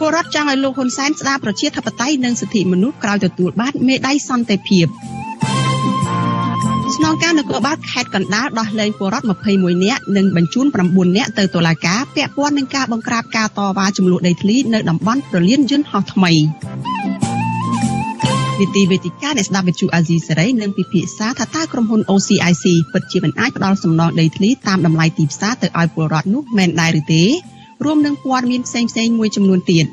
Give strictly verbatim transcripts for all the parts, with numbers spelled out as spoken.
ពលរដ្ឋចង់ឲ្យលោកហ៊ុនសែនស្ដារប្រជាធិបតេយ្យនិងសិទ្ធិមនុស្សក្រោយទទួលបានមេដាយសន្តិភាពស្នងការនគរបាលខេត្តកណ្ដាលដោះលែងពលរដ្ឋម្ភៃមួយនាក់និងបញ្ជូនប្រាំបួននាក់ទៅតុលាការពាក់ព័ន្ធនឹងការបង្ក្រាបការតវ៉ាចំនួនដីធ្លីនៅតំបន់ប្រលានយន្តហោះថ្មីនីតិវេទិកាអ្នកស្ដាប់វិទ្យុអាស៊ីសេរីនឹងពិភាក្សាថាតើក្រុមហ៊ុន អូ ស៊ី អាយ ស៊ី ពិតជាមិនអាចផ្ដល់សំណងដីធ្លីតាមតម្លៃទីផ្សារទៅឲ្យពលរដ្ឋនោះមែនដែរឬទេរួមនឹងព័ត៌មានផ្សេងៗមួយចំនួនទៀត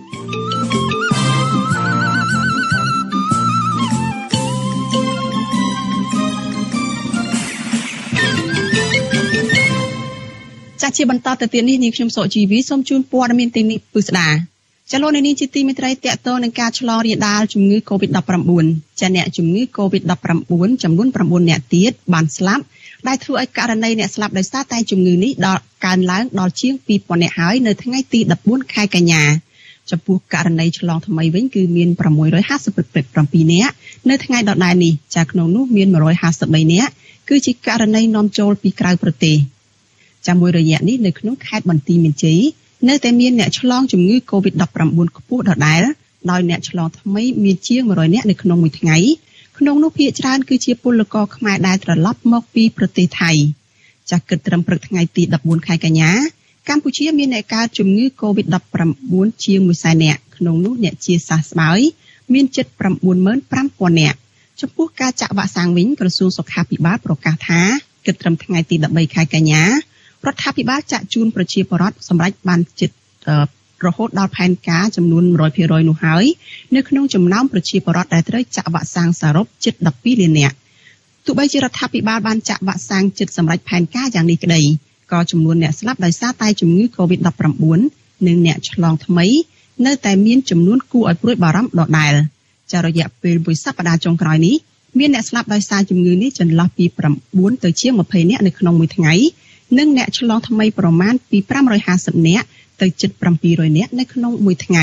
ចាជាបន្តទៅទៀតនេះនាងខ្ញុំសុជីវីសូមជូនព័ត៌មានទីនេះពិស្ដាចលនានេះជាទីមេត្រីតកតនឹងការឆ្លងរាលដាលជំងឺ កូវីដ ដប់ប្រាំបួន ចាអ្នកជំងឺ កូវីដ ដប់ប្រាំបួន ចំនួនប្រាំបួននាក់ទៀតបានស្លាប់ដែលធ្វើឲ្យករណីអ្នកស្លាប់ដោយសារតែជំងឺនេះដល់កើនឡើងដល់ជាងពីរពាន់នាក់ហើយនៅថ្ងៃទីដប់បួនខែកញ្ញាចំពោះករណីឆ្លងថ្មីវិញគឺមានប្រាំមួយរយហាសិបប្រាំពីរនាក់នៅថ្ងៃដដែលនេះចាក្នុងនោះមានមួយរយហាសិបបីនាក់គឺជាករណីនាំចូលពីក្រៅប្រទេសចាំមួយរយៈនេះនៅក្នុងខេត្តបន្ទាយមានជ័យនៅតែមានអ្នកឆ្លងជំងឺ កូវីដ ដប់ប្រាំបួន ខ្ពស់ដដែលដោយអ្នកឆ្លងថ្មីមានជាងមួយរយនាក់នៅក្នុងមួយថ្ងៃក្នុងនោះភាគច្រើនគឺជាពលករខ្មែរដែលត្រឡប់មកពីប្រទេសថៃចាស់គិតត្រឹមព្រឹកថ្ងៃទីដប់បួនខែកញ្ញាកម្ពុជាមានអ្នកកើតជំងឺ កូវីដ ដប់ប្រាំបួន ជាងមួយសែននាក់ក្នុងនោះអ្នកជាសះស្បើយមានជិត ប្រាំបួនម៉ឺនប្រាំពាន់នាក់ចំពោះការចាក់វ៉ាក់សាំងវិញក្រសួងសុខាភិបាលប្រកាសថាគិតត្រឹមថ្ងៃទីដប់បីខែកញ្ញារដ្ឋាភិបាលចាក់ជូនប្រជាពលរដ្ឋសម្រាប់បានជិតរហូតដល់ផែនការចំនួន មួយរយភាគរយ នោះហើយនៅក្នុងចំណោមប្រជាពលរដ្ឋដែលត្រូវចាក់វ៉ាក់សាំងសរុបជិតដប់ពីរលាននាក់ទោះបីជារដ្ឋាភិបាលបានចាក់វ៉ាក់សាំងជិតសម្រាប់ផែនការយ៉ាងនេះក្តីក៏ចំនួនអ្នកស្លាប់ដោយសារតែជំងឺ កូវីដ ដប់ប្រាំបួន និងអ្នកឆ្លងថ្មីនៅតែមានចំនួនគួរឲ្យព្រួយបារម្ភដដែលចារយៈពេលមួយសប្តាហ៍ចុងក្រោយនេះមានអ្នកស្លាប់ដោយសារជំងឺនេះចន្លោះពីប្រាំបួនទៅជាងម្ភៃនាក់នៅក្នុងមួយថ្ងៃនិងអ្នកឆ្លងថ្មីប្រមាណពីប្រាំរយហាសិបនាក់ទៅជិតប្រាំពីររយនាក់នៅក្នុងមួយថ្ងៃ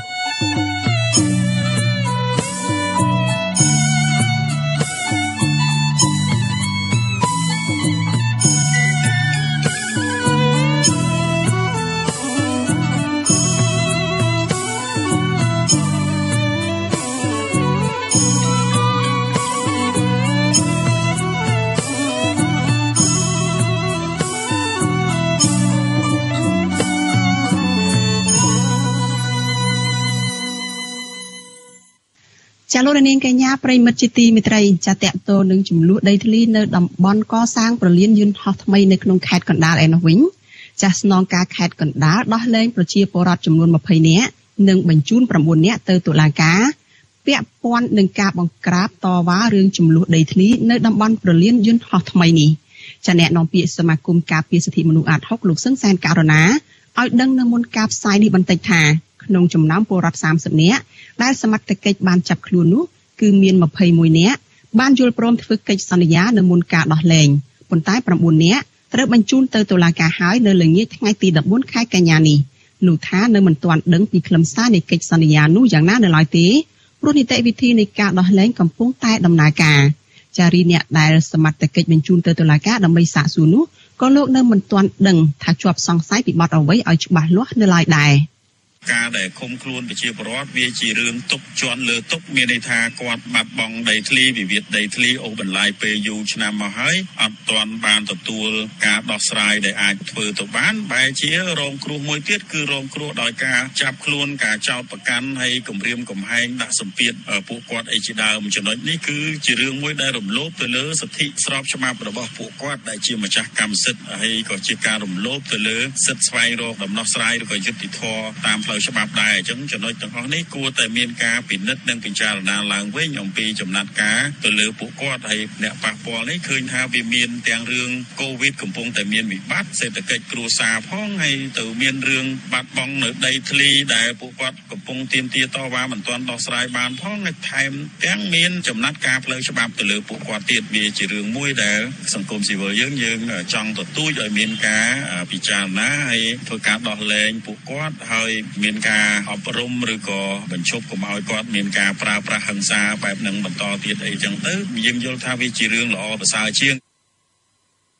ចាលោកនាងកញ្ញាប្រិមិត្តជាទីមេត្រីចាតកតនឹងចំនួនដីធ្លីនៅតំបន់កសាងប្រលានយន្តហោះថ្មីនៅក្នុងខេត្តកណ្ដាលឯនោះវិញចាស់ស្នងការខេត្តកណ្ដាលដោះលែងប្រជាពលរដ្ឋចំនួនម្ភៃនាក់និងបញ្ជូនប្រាំបួននាក់ទៅតុលាការពាក់ព័ន្ធនឹងការបង្ក្រាបតវ៉ារឿងចំនួនដីធ្លីនៅតំបន់ប្រលានយន្តហោះថ្មីនេះចាអ្នកនាំពាក្យសមាគមការពារសិទ្ធិមនុស្សអាត ហុក លោកសឹងសែនករណាឲ្យដឹងនៅមុនការផ្សាយនេះបន្តិចថាក្នុងចំណោមពលរដ្ឋសាមសិបនាក់ដែលសមត្ថកិច្ចបានចាប់ខ្លួននោះគឺមានម្ភៃមួយនាក់បានយល់ព្រមធ្វើកិច្ចសន្យានៅមុនការដោះលែងប៉ុន្តែប្រាំបួននាក់ត្រូវបញ្ជូនទៅតុលាការហើយនៅល្ងាចថ្ងៃទីដប់បួនខែកញ្ញានេះលោកថានៅមិនទាន់ដឹងពីខ្លឹមសារនៃកិច្ចសន្យានោះយ៉ាងណានៅឡើយទេព្រោះនីតិវិធីនៃការដោះលែងកំពុងតែដំណើរការចារីអ្នកដែលសមត្ថកិច្ចបញ្ជូនទៅតុលាការដើម្បីសាកសួរនោះក៏លោកនៅមិនទាន់ដឹងថាជាប់សង្ស័យពីបទអ្វីឲ្យច្បាស់លាស់នៅឡើយដែរការដែលឃុំខ្លួនប្រជាពលរដ្ឋវាជារឿងទុកជន់លើទុកមានន័យថាគាត់បាត់បង់ដីធ្លីវិវាទដីធ្លីអូសបន្លាយពេលយូរឆ្នាំមកហើយអត់ទាន់បានទទួលការដោះស្រាយដែលអាចធ្វើទៅបានបែរជារងគ្រោះមួយទៀតគឺរងគ្រោះដោយការចាប់ខ្លួនការចោទប្រកាន់ហើយគំរាមកំហែងដាក់សម្ពាធពួកគាត់អីជាដើមចំណុចនេះគឺជារឿងមួយដែលរំលោភទៅលើសិទ្ធិស្របច្បាប់របស់ពួកគាត់ដែលជាម្ចាស់កម្មសិទ្ធិហើយក៏ជាការរំលោភទៅលើសិទ្ធិស្វែងរកដំណោះស្រាយឬក៏យុត្តិធម៌តាមផ្លូវច្បាប់ដែរអញ្ចឹងចំណុចទាំងអស់នេះគួរតែមានការពិនិត្យនិងពិចារណាឡើងវិញអំពីចំណាត់ការទៅលើពួកគាត់ហើយអ្នកប៉ះពាល់នេះឃើញថាវាមានទាំងរឿងកូវីដកំពុងតែមានវិបត្តិសេដ្ឋកិច្ចគ្រួសារផងហើយទៅមានរឿងបាត់បង់នៅដីធ្លីដែលពួកគាត់កំពុងទាមទារតវ៉ាមិនទាន់ដោះស្រាយបានផងហើយថែមទាំងមានចំណាត់ការផ្លូវច្បាប់ទៅលើពួកគាត់ទៀតវាជារឿងមួយដែលសង្គមស៊ីវិលយើងយើងចង់ទទូចឲ្យមានការពិចារណាហើយធ្វើការដោះលែងពួកគាត់ហើយមានការអប់រំឬក៏បញ្ឈប់កុំឲ្យគាត់មានការប្រើប្រាស់ហិង្សាបែបហ្នឹងបន្តទៀតអីចឹងទៅយើងយល់ថាវាជារឿងល្អប្រសើរជាង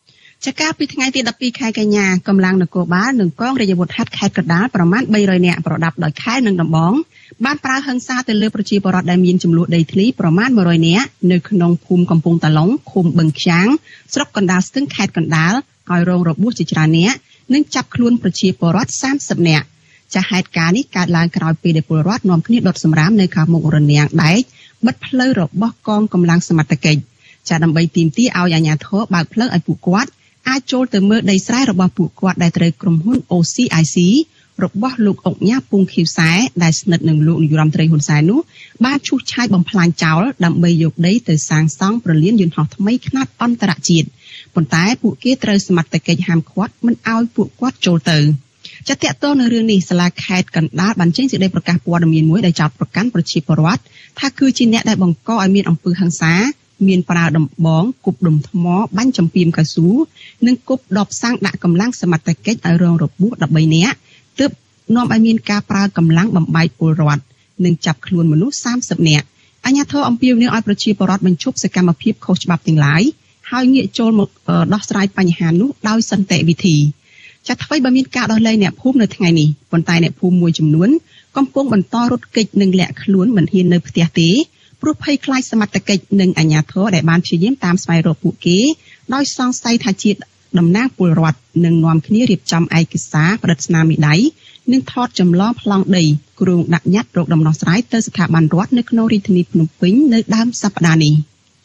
ចាការពីថ្ងៃទីដប់ពីរខែកញ្ញាកម្លាំងនគរបាលនិងកងរាជអាវុធហត្ថខេត្តកណ្ដាលប្រមាណបីរយនាក់ប្រដាប់ដោយខែនិងដំបងបានប្រើហិង្សាទៅលើប្រជាពលរដ្ឋដែលមានចំនួនដីធ្លីប្រមាណមួយរយនាក់នៅក្នុងភូមិកំពង់តាឡុងឃុំបឹងខ្យាងស្រុកកណ្ដាលស្ទឹងខេត្តកណ្ដាលឲ្យរងរបួសជាច្រើននាក់និងចាប់ខ្លួនប្រជាពលរដ្ឋសាមសិបនាក់ចាហេតុការណ៍នេះកើតឡើងក្រោយពេលដែលពលរដ្ឋនាំគ្នាដុតសម្រាមនៅខាងមុខរនាំងដែកបិទផ្លូវរបស់កងកម្លាំងសមត្ថកិច្ចចាដើម្បីទាមទារឲ្យអាជ្ញាធរបើកផ្លូវឲ្យពួកគាត់អាចចូលទៅមើលដីស្រែរបស់ពួកគាត់ដែលត្រូវក្រុមហ៊ុន អូ ស៊ី អាយ ស៊ី របស់លោកអុកញ៉ាពុងខៀវសែដែលស្និទ្ធនឹងលោកនាយរដ្ឋមន្ត្រីហ៊ុនសែននោះបានឈូសឆាយបំផ្លាញចោលដើម្បីយកដីទៅសាងសង់ប្រលានយន្តហោះថ្មីខ្នាតអន្តរជាតិប៉ុន្តែពួកគេត្រូវសមត្ថកិច្ចហាមឃាត់មិនឲ្យពួកគាត់ចូលទៅចាតតទៅនៅរឿងនេះសាលាខេត្តកណ្ដាលបានចេញសេចក្តីប្រកាសព័ត៌មានមួយដែលចោទប្រកាន់ប្រជាពលរដ្ឋថាគឺជាអ្នកដែលបង្កឲ្យមានអំពើហិង្សាមានប្រើដំបងគប់ដុំថ្មបាញ់ចំពីមកៅស៊ូនិងគប់ដបសាំងដាក់កម្លាំងសមត្ថកិច្ចឲ្យរងរបួសដប់បីនាក់ទើបនាំឲ្យមានការប្រើកម្លាំងបំបែកពលរដ្ឋនិងចាប់ខ្លួនមនុស្សសាមសិបនាក់អាជ្ញាធរអំពាវនាវឲ្យប្រជាពលរដ្ឋបញ្ឈប់សកម្មភាពខុសច្បាប់ទាំងឡាយហើយងាកចូលមកដោះស្រាយបញ្ហានោះដោយសន្តិវិធីចាត់ថ្មីបើមានការដោះលែងអ្នកភូមិនៅថ្ងៃនេះប៉ុន្តែអ្នកភូមិមួយចំនួនកំពុងបន្តរត់គេចនិងលាក់ខ្លួនមិនហ៊ាននៅផ្ទះទេព្រោះភ័យខ្លាចសមត្ថកិច្ចនិងអាជ្ញាធរដែលបានព្យាយាមតាមស្វែងរកពួកគេដោយសង្ស័យថាជាតំណាងពលរដ្ឋនិងនាំគ្នារៀបចំឯកសារផ្តិតស្នាមមេដៃនិងថតចម្លងប្លង់ដីគ្រោងដាក់ញត្តិរកដំណោះស្រាយទៅស្ថាប័នរដ្ឋនៅក្នុងរាជធានីភ្នំពេញនៅដើមសប្តាហ៍នេះ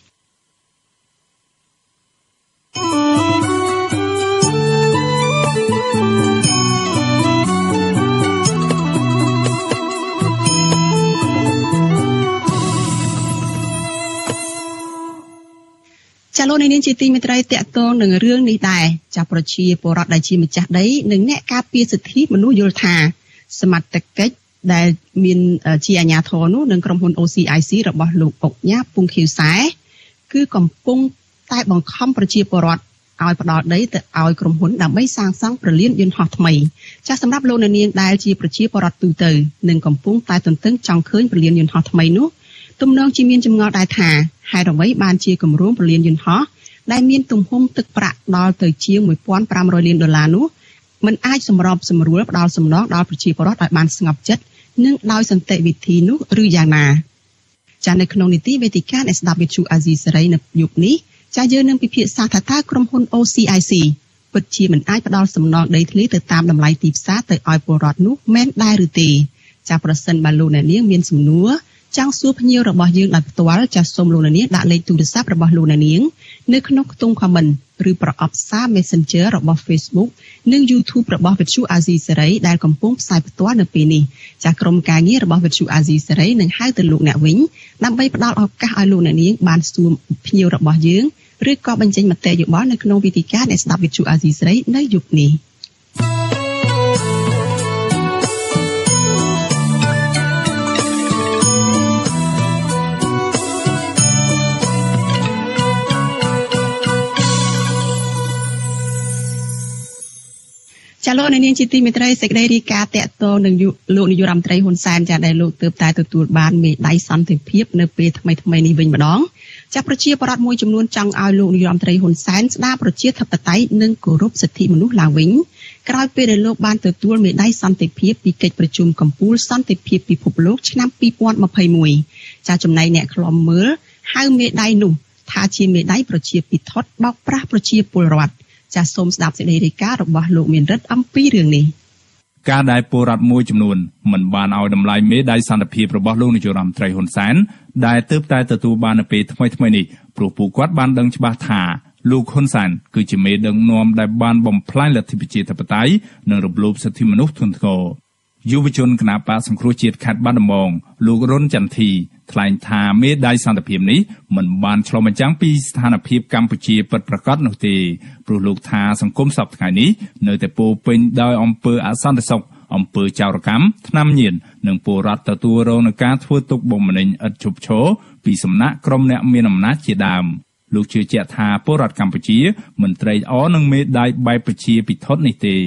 ចាលោកនាងជាទីមេត្រីតកតងនឹងរឿងនេះដែរចាប្រជាពលរដ្ឋដែលជាម្ចាស់ដីនិងអ្នកការពារសិទ្ធិមនុស្សយល់ថាសមត្ថកិច្ចដែលមានជាអាជ្ញាធរនោះនិងក្រុមហ៊ុន អូ ស៊ី អាយ ស៊ី របស់លោកអុកញ៉ាពុងខៀវសែគឺកំពុងតែបង្ខំប្រជាពលរដ្ឋឲ្យផ្ដល់ដីទៅឲ្យក្រុមហ៊ុនដើម្បីសាងសង់ប្រលានយន្តហោះថ្មីចាសម្រាប់លោកនាងដែលជាប្រជាពលរដ្ឋទូទៅនិងកំពុងតែទន្ទឹងចង់ឃើញប្រលានយន្តហោះថ្មីនោះទំនងជាមានចម្ងល់ដែរថាហេតុអ្វីបានជាគម្រោងប្រលានយន្តហោះដែលមានទំហំទឹកប្រាក់ដល់ទៅជាងmột nghìn năm trămលានដុល្លារនោះមិនអាចសម្របសម្រួលផ្ដល់សំណងដល់ប្រជាពលរដ្ឋឲ្យបានស្ងប់ចិត្តនិងដោយសន្តិវិធីនោះឬយ៉ាងណាចានៅក្នុងនីតិវេទិកាអ្នកស្ដាប់វិទ្យុអាស៊ីសេរីនៅយុគនេះចាយើងនឹងពិភាក្សាថាតើក្រុមហ៊ុន អូ ស៊ី អាយ ស៊ី ពិតជាមិនអាចផ្ដល់សំណងដីធ្លីទៅតាមតម្លៃទីផ្សារទៅឲ្យពលរដ្ឋនោះមែនដែរឬទេចាប្រសិនបើលោកអ្នកនាងមានសំណួរចង់សួរភ្ញៀវរបស់យើងដោយផ្ទាល់ចាសសូមលោកនាងដាក់លេខទូរស័ព្ទរបស់លោកនាងនៅក្នុងខ្ទង់ comment ឬប្រអប់សារ Messenger របស់ Facebook និង YouTube របស់វិទ្យុអាស៊ីសេរីដែលកំពុងផ្សាយផ្ទាល់នៅពេលនេះចាសក្រុមការងាររបស់វិទ្យុអាស៊ីសេរីនឹងហៅទៅលោកអ្នកវិញដើម្បីផ្ដល់ឱកាសឲ្យលោកអ្នកនាងបានសួរភ្ញៀវរបស់យើងឬក៏បញ្ចេញមតិយោបល់នៅក្នុងវេទិកាអ្នកស្ដាប់វិទ្យុអាស៊ីសេរីនៅយុគនេះចាលោកនាងជាទីមេត្រីសេចក្តីរាយការណ៍តាក់ទងនឹងលោកនាយរដ្ឋមន្ត្រីហ៊ុនសែនចាដែលលោកទើបតែទទួលបានមេដាយសន្តិភាពនៅពេលថ្មីថ្មីនេះវិញម្ដងចាប្រជាពលរដ្ឋមួយចំនួនចង់ឲ្យលោកនាយរដ្ឋមន្ត្រីហ៊ុនសែនស្ដារប្រជាធិបតេយ្យនិងគោរពសិទ្ធិមនុស្សឡើងវិញក្រោយពេលដែលលោកបានទទួលមេដាយសន្តិភាពពីកិច្ចប្រជុំកំពូលសន្តិភាពពិភពលោកឆ្នាំពីរពាន់ម្ភៃមួយចាចំណែកអ្នកខ្លំមើលហៅមេដាយនោះថាជាមេដាយប្រជាពិធដ្ឋបោកប្រាស់ប្រជាពលរដ្ឋចាសសូមស្ដាប់សេចក្តីរាយការណ៍របស់លោកមានរិទ្ធអំពីរឿងនេះការដែលពលរដ្ឋមួយចំនួនមិនបានឲ្យតម្លៃមេដាយសន្តិភាពរបស់លោកនាយរដ្ឋមន្ត្រីហ៊ុនសែនដែលទើបតែទទួលបាននៅពេលថ្មីថ្មីនេះព្រោះពួកគាត់បានដឹងច្បាស់ថាលោកហ៊ុនសែនគឺជាមេដឹកនាំដែលបានបំផ្លាញលទ្ធិប្រជាធិបតេយ្យនិងរំលោភសិទ្ធិមនុស្សធ្ងន់ធ្ងរយុវជនគណបកសង្គ្រោះជាតិខេត្តបាត់ដំបងលោករុនចន្ទធីថ្លែងថាមេដាយសន្តិភាពនេះមិនបានឆ្លុះបញ្ចាំងពីស្ថានភាពកម្ពុជាពិតប្រាកដនោះទេព្រោះលោកថាសង្គមសពថ្ងៃនេះនៅតែពោពេញដោយអំពើអសន្តិសុខអំពើចោរកម្មថ្នាំញៀននិងពលរដ្ឋទទួលរងនឹងការធ្វើទុកបុកម្នេញឥតឈប់ឈរពីសំណាក់ក្រុមអ្នកមានអំណាចជាដើមលោកជឿជាក់ថាពលរដ្ឋកម្ពុជាមិនត្រេកអរនឹងមេដាយបែបប្រជាពិធដ្ឋនេះទេ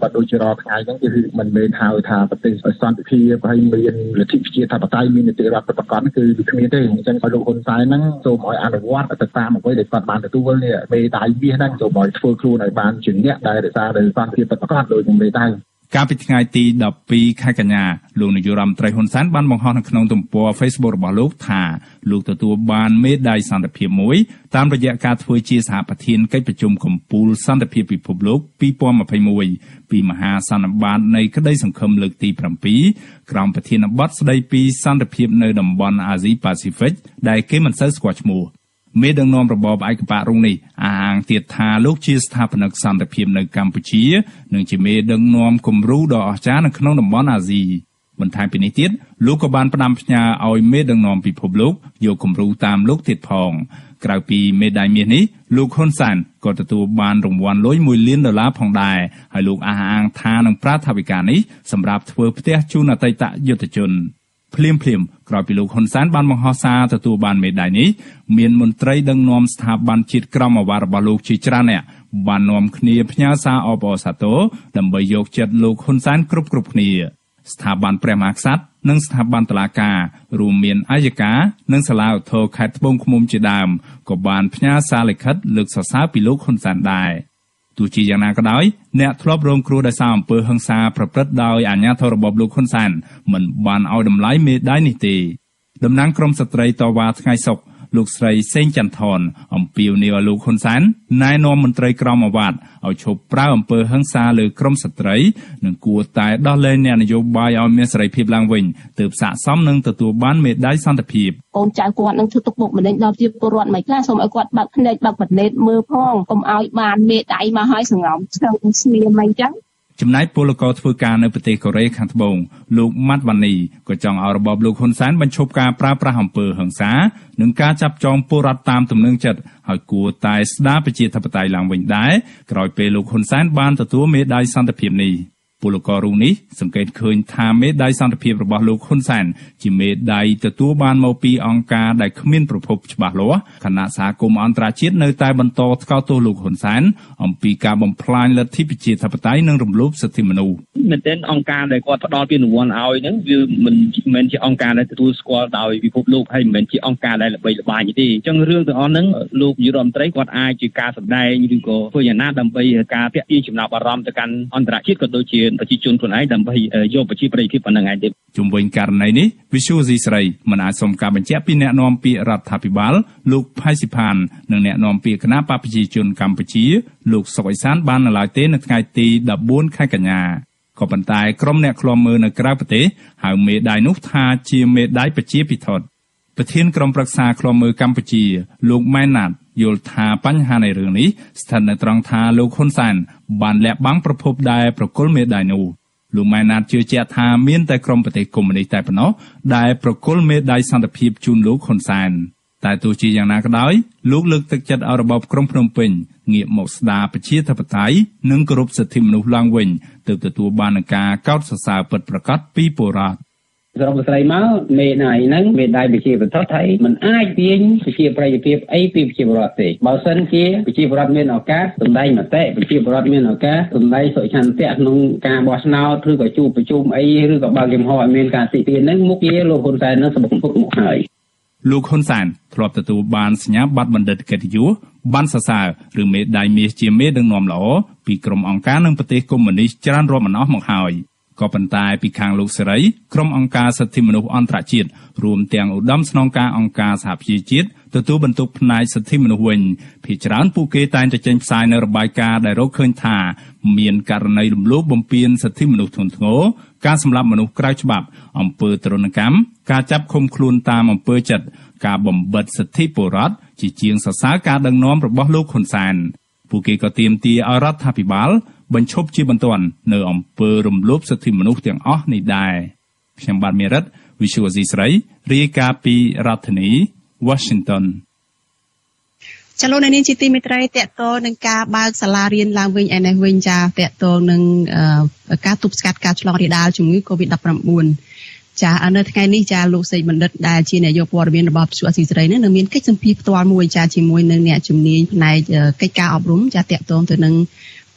បើដូចជារាល់ថ្ងៃហ្នឹងគឺមិនមែនហៅថាប្រទេសសន្តិភាពហើយមានលទ្ធិប្រជាធិបតេយ្យមាននីតិរដ្ឋប្រកបគឺវាគ្មានទេអញ្ចឹងឲ្យលោកហ៊ុនសែនហ្នឹងសូមឲ្យអនុវត្តទៅតាមអ្វីដែលគាត់បានទទួលនេះមេដៃមាសហ្នឹងសូមឲ្យធ្វើខ្លួនឲ្យបានជាអ្នកដែលរក្សានៅសន្តិភាពប្រកបដោយមេដៃកាលពីថ្ងៃទីដប់ពីរខែកញ្ញាលោកនាយករដ្ឋមន្ត្រីហ៊ុនសែនបានបង្ហោះនៅក្នុងទំព័រ Facebook របស់លោកថាលោកទទួលបានមេដាយសន្តិភាពមួយតាមរយៈការធ្វើជាសហប្រធានកិច្ចប្រជុំកំពូលសន្តិភាពពិភពលោកពីរពាន់ម្ភៃមួយពីមហាសន្និបាតនៃក្តីសង្ឃឹមលើកទីប្រាំពីរក្រោមប្រធានបទស្តីពីសន្តិភាពនៅតំបន់អាស៊ីប៉ាស៊ីហ្វិកដែលគេមិនសូវស្គាល់ឈ្មោះមេដឹកនាំរបបឯកបករុងនេះអះអាងទៀតថាលោកជាស្ថាបនិកសន្តិភាពនៅកម្ពុជានិងជាមេដឹកនាំគំរូដ៏អស្ចារ្យនៅក្នុងតំបន់អាស៊ីបន្ថែមពីនេះទៀតលោកក៏បានផ្ដាំផ្ញើឲ្យមេដឹកនាំពិភពលោកយកគំរូតាមលោកទៀតផងក្រៅពីមេដាយមាសនេះលោកហ៊ុនសែនក៏ទទួលបានរង្វាន់លុយមួយលានដុល្លារផងដែរហើយលោកអះអាងថានឹងប្រើថវិកានេះសម្រាប់ធ្វើផ្ទះជូនអតីតយុទ្ធជនភ្លាមភ្លាមក្រោយពីលោកហ៊ុនសែនបានបង្ហោះសារទទួលបានមេដាយនេះមានមន្ត្រីដឹកនាំស្ថាប័នជាតិក្រមអាវ៉ារបស់លោកជាច្រើនអ្នកបាននាំគ្នាផ្ញើសារអបអរសាទរដើម្បីយកចិត្តលោកហ៊ុនសែនគ្រប់គ្រប់គ្នាស្ថាប័នព្រះមហាក្សត្រនិងស្ថាប័នតុលាការរួមមានអัยការនិងសាលាឧទ្ធរខេត្តត្បូងឃ្មុំជាដើមក៏បានផ្ញើសារលិខិតលើកសរសើរពីលោកហ៊ុនសែនដែរទោះជាយ៉ាងណាក៏ដោយអ្នកធ្លាប់រងគ្រោះដោយសារអំពើហិង្សាប្រព្រឹត្តដោយអាជ្ញាធររបបលោកហ៊ុនសែនមិនបានឲ្យតម្លៃមេដាយនេះទេតំណាងក្រុមស្ត្រីតវ៉ាថ្ងៃសុក្រលោកស្រីសេងចន្ទថនអំពាវនាវឲ្យលោកហ៊ុនសែនណែនាំមន្ត្រីក្រមអាវ៉ាត់ឲ្យឈប់ប្រើអំពើហិង្សាលើក្រុមស្ត្រីនិងគួរតែដោះលែងអ្នកនយោបាយឲ្យមានសេរីភាពឡើងវិញទើបស័ក្តិសមនឹងទទួលបានមេដាយសន្តិភាពកូនចៅគាត់នឹងធ្វើទុកបុកម្នេញដល់ប្រជាពលរដ្ឋមិនខ្លះសូមឲ្យគាត់បើកភ្នែកបើកប្រណេតមើលផងកុំឲ្យបានមេដាយមកឲ្យសង្ងំស្ទើរស្ងៀមអីចឹងចំណែកពលករធ្វើការនៅប្រទេសកូរ៉េខាងត្បូងលោកម៉ាត់វ៉ានីក៏ចង់ឲ្យរបបលោកហ៊ុនសែនបញ្ឈប់ការប្រើប្រាស់អំពើហិង្សានិងការចាប់ចងពលរដ្ឋតាមទំនឹងចិត្តហើយគួរតែស្ដារប្រជាធិបតេយ្យឡើងវិញដែរក្រោយពេលលោកហ៊ុនសែនបានទទួលមេដាយសន្តិភាពនេះពលកររូបនេះសង្កេតឃើញថាមេដាយសន្តិភាពរបស់លោកហ៊ុនសែនជាមេដាយទទួលបានមកពីអង្គការដែលគ្មានប្រភពច្បាស់លាស់គណៈសហគមន៍អន្តរជាតិនៅតែបន្តថ្កោលទោសលោកហ៊ុនសែនអំពីការបំផ្លាញលទ្ធិប្រជាធិបតេយ្យនិងរំលោភសិទ្ធិមនុស្សមែនទែនអង្គការដែលគាត់ផ្ដល់ពានរង្វាន់ឲ្យហ្នឹងវាមិនមែនជាអង្គការដែលទទួលស្គាល់ដោយពិភពលោកហើយមិនមែនជាអង្គការដែលល្បីល្បាញទេអញ្ចឹងរឿងទាំងអស់ហ្នឹងលោកនាយករដ្ឋមន្ត្រីគាត់អាចជាការសម្ដែងឬក៏ធ្វើយ៉ាងណាដើម្បីការទាក់ទាញចំណាប់អារម្មណ៍ទៅកាន់អន្តរជាតិក៏ដូចជាប្រជាជនខ្លួនឯងដើម្បីយកប្រជាប្រិយភាពប៉ុណ្ណឹងឯងទេជុំវិញករណីនេះវិសុយស៊ីស្រីមិនអាចសុំការបញ្ជាក់ពីអ្នកនាំពាក្យរដ្ឋាភិបាលលោកផៃស៊ីផាននិងអ្នកនាំពាក្យគណៈបកប្រជាជនកម្ពុជាលោកសុកអេសានបាននៅឡើយទេនៅថ្ងៃទីដប់បួនខែកញ្ញាក៏ប៉ុន្តែក្រុមអ្នកឃ្លាំមើលនៅក្រៅប្រទេសហៅមេដាយនោះថាជាមេដាយប្រជាពិធដ្ឋប្រធានក្រុមប្រឹក្សាឃ្លាំមើលកម្ពុជាលោកម៉ែនណាតយល់ថាបញ្ហានៃរឿងនេះស្ថិតនៅត្រង់ថាលោកហ៊ុនសែនបានលាក់បាំងប្រភពដែលប្រគល់មេដាយនោះលោកម៉ែនណាតជឿជាក់ថាមានតែក្រុមប្រទេសកុម្មុយនីសតែប៉ុណ្ណោះដែលប្រគល់មេដាយសន្តិភាពជូនលោកហ៊ុនសែនតែទោះជាយ៉ាងណាក៏ដោយលោកលើកទឹកចិត្តឲ្យរបបក្រុងភ្នំពេញងាកមកស្ដារប្រជាធិបតេយ្យនិងគោរពសិទ្ធិមនុស្សឡើងវិញទើបទទួលបាននឹងការកោតសរសើរពិតប្រាកដពីពលរដ្ឋសរុបស្រីមកមេដាយហ្នឹងមេដាយប្រជាប្រដ្ឋហើយมันអាចទាញប្រជាប្រិយភាពអីពីប្រជាពលរដ្ឋទេបើសិនជាប្រជាពលរដ្ឋមានឱកាសសម្ដែងមតិប្រជាពលរដ្ឋមានឱកាសសម្ដែងសុឆន្ទៈក្នុងការបោះឆ្នោតឬក៏ជួបប្រជុំអីឬក៏បើកចំហឲ្យមានការសិទ្ធិហ្នឹងមុខជាលោកហ៊ុនសែននឹងសម្បុកពុកមកហើយលោកហ៊ុនសែនធ្លាប់ទទួលបានសញ្ញាបត្របណ្ឌិតកិត្តិយសបានសរសើរឬមេដាយមាសជាមេដឹកនាំល្អពីក្រុមអង្គការនិងប្រទេសកុម្មុយនីសច្រើនរាប់មិនអស់មកហើយក៏ប៉ុន្តែពីខាងលោកសេរីក្រុមអង្គការសិទ្ធិមនុស្សអន្តរជាតិរួមទាំងឧត្តមស្នងការអង្គការសហប្រជាជាតិទទួលបន្ទុកផ្នែកសិទ្ធិមនុស្សវិញភាគច្រើនពួកគេតែងតែចេញផ្សាយនៅរបាយការណ៍ដែលរកឃើញថាមានករណីរំលោភបំពានសិទ្ធិមនុស្សធ្ងន់ធ្ងរការសម្លាប់មនុស្សក្រៅច្បាប់អំពើទរណកម្មការចាប់ឃុំខ្លួនតាមអំពើចិត្តការបំបិទសិទ្ធិពលរដ្ឋជាជាងសរសើរការដឹកនាំរបស់លោកហ៊ុនសែនពួកគេក៏ទាមទារឲ្យរដ្ឋាភិបាលបញ្ឈប់ជាបន្ទាន់នៅអំពើរំលោភសិទ្ធិមនុស្សទាំងអស់នេះដែរខ្ញុំបាទមេរិត Visual Asia ស្រីរាយការណ៍ពីរដ្ឋធានី Washington ចលនានេះជាទីមេត្រីតកតនឹងការបើកសាលារៀនឡើងវិញឯនេះវិញចាតកតនឹងការទប់ស្កាត់ការឆ្លងរាលដាលជំងឺ កូវីដ ដប់ប្រាំបួន ចានៅថ្ងៃនេះចាលោកសេចបណ្ឌិតដែលជានាយកព័ត៌មានរបស់វិទ្យុអស៊ីសេរីនឹងមានកិច្ចសម្ភាសន៍ផ្ទាល់មួយចាជាមួយនឹងអ្នកជំនាញផ្នែកកិច្ចការអប់រំចាតកតទៅនឹង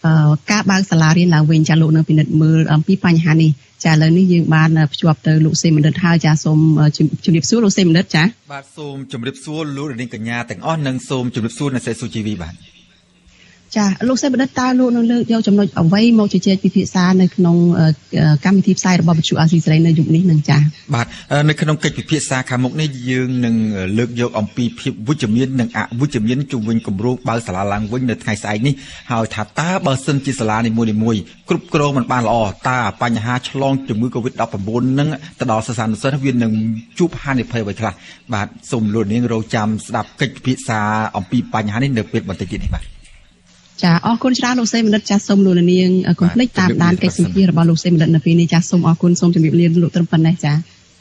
ការបើកសាលារៀនឡើងវិញចាលោកនៅពិនិត្យមើលអំពីបញ្ហានេះចាឥឡូវនេះយើងបានភ្ជាប់ទៅលោកសេមណ្ឌិតហើយចាសូមជម្រាបសួរលោកសេមណ្ឌិតចាបាទសូមជម្រាបសួរលោកនាងកញ្ញាទាំងអស់និងសូមជម្រាបសួរអ្នកស្រីសុជីវីបាទចាលោកសេមណ្ឌិតតើលោកនឹងលើកយកចំណុចអ្វីមកជជែកពិភាក្សានៅក្នុងកម្មវិធីផ្សាយរបស់វិទ្យុអាស៊ីសេរីនៅយុគនេះនឹងចាបាទនៅក្នុងកិច្ចពិភាក្សាខាងមុខនេះយើងនឹងលើកយកអំពីភាពវិជ្ជមាននិងអវិជ្ជមានជុំវិញគម្រោងបើកសាលាឡើងវិញនៅថ្ងៃស្អែកនេះហើយថាតើបើសិនជាសាលានីមួយៗគ្រប់គ្រងមិនបានល្អតើបញ្ហាឆ្លងជំងឺ កូវីដ ដប់ប្រាំបួន នឹងទៅដល់សិស្សានុសិស្សវានឹងជួបហានិភ័យអ្វីខ្លះបាទសូមលោកនាងរងចាំស្ដាប់កិច្ចពិភាក្សាអំពីបញ្ហានេះនៅពេលបន្តិចទៀតនេះបាទចាអរគុណច្រើនលោកសេមណ្ឌិតចាសូមលោកនាងកុំភ្លេចតាមដានកិច្ចសម្ភាររបស់លោកសេមណ្ឌិតនៅពេលនេះចាសូមអរគុណសូមជម្រាបលាលោកត្រឹមប៉ុណ្ណេះចា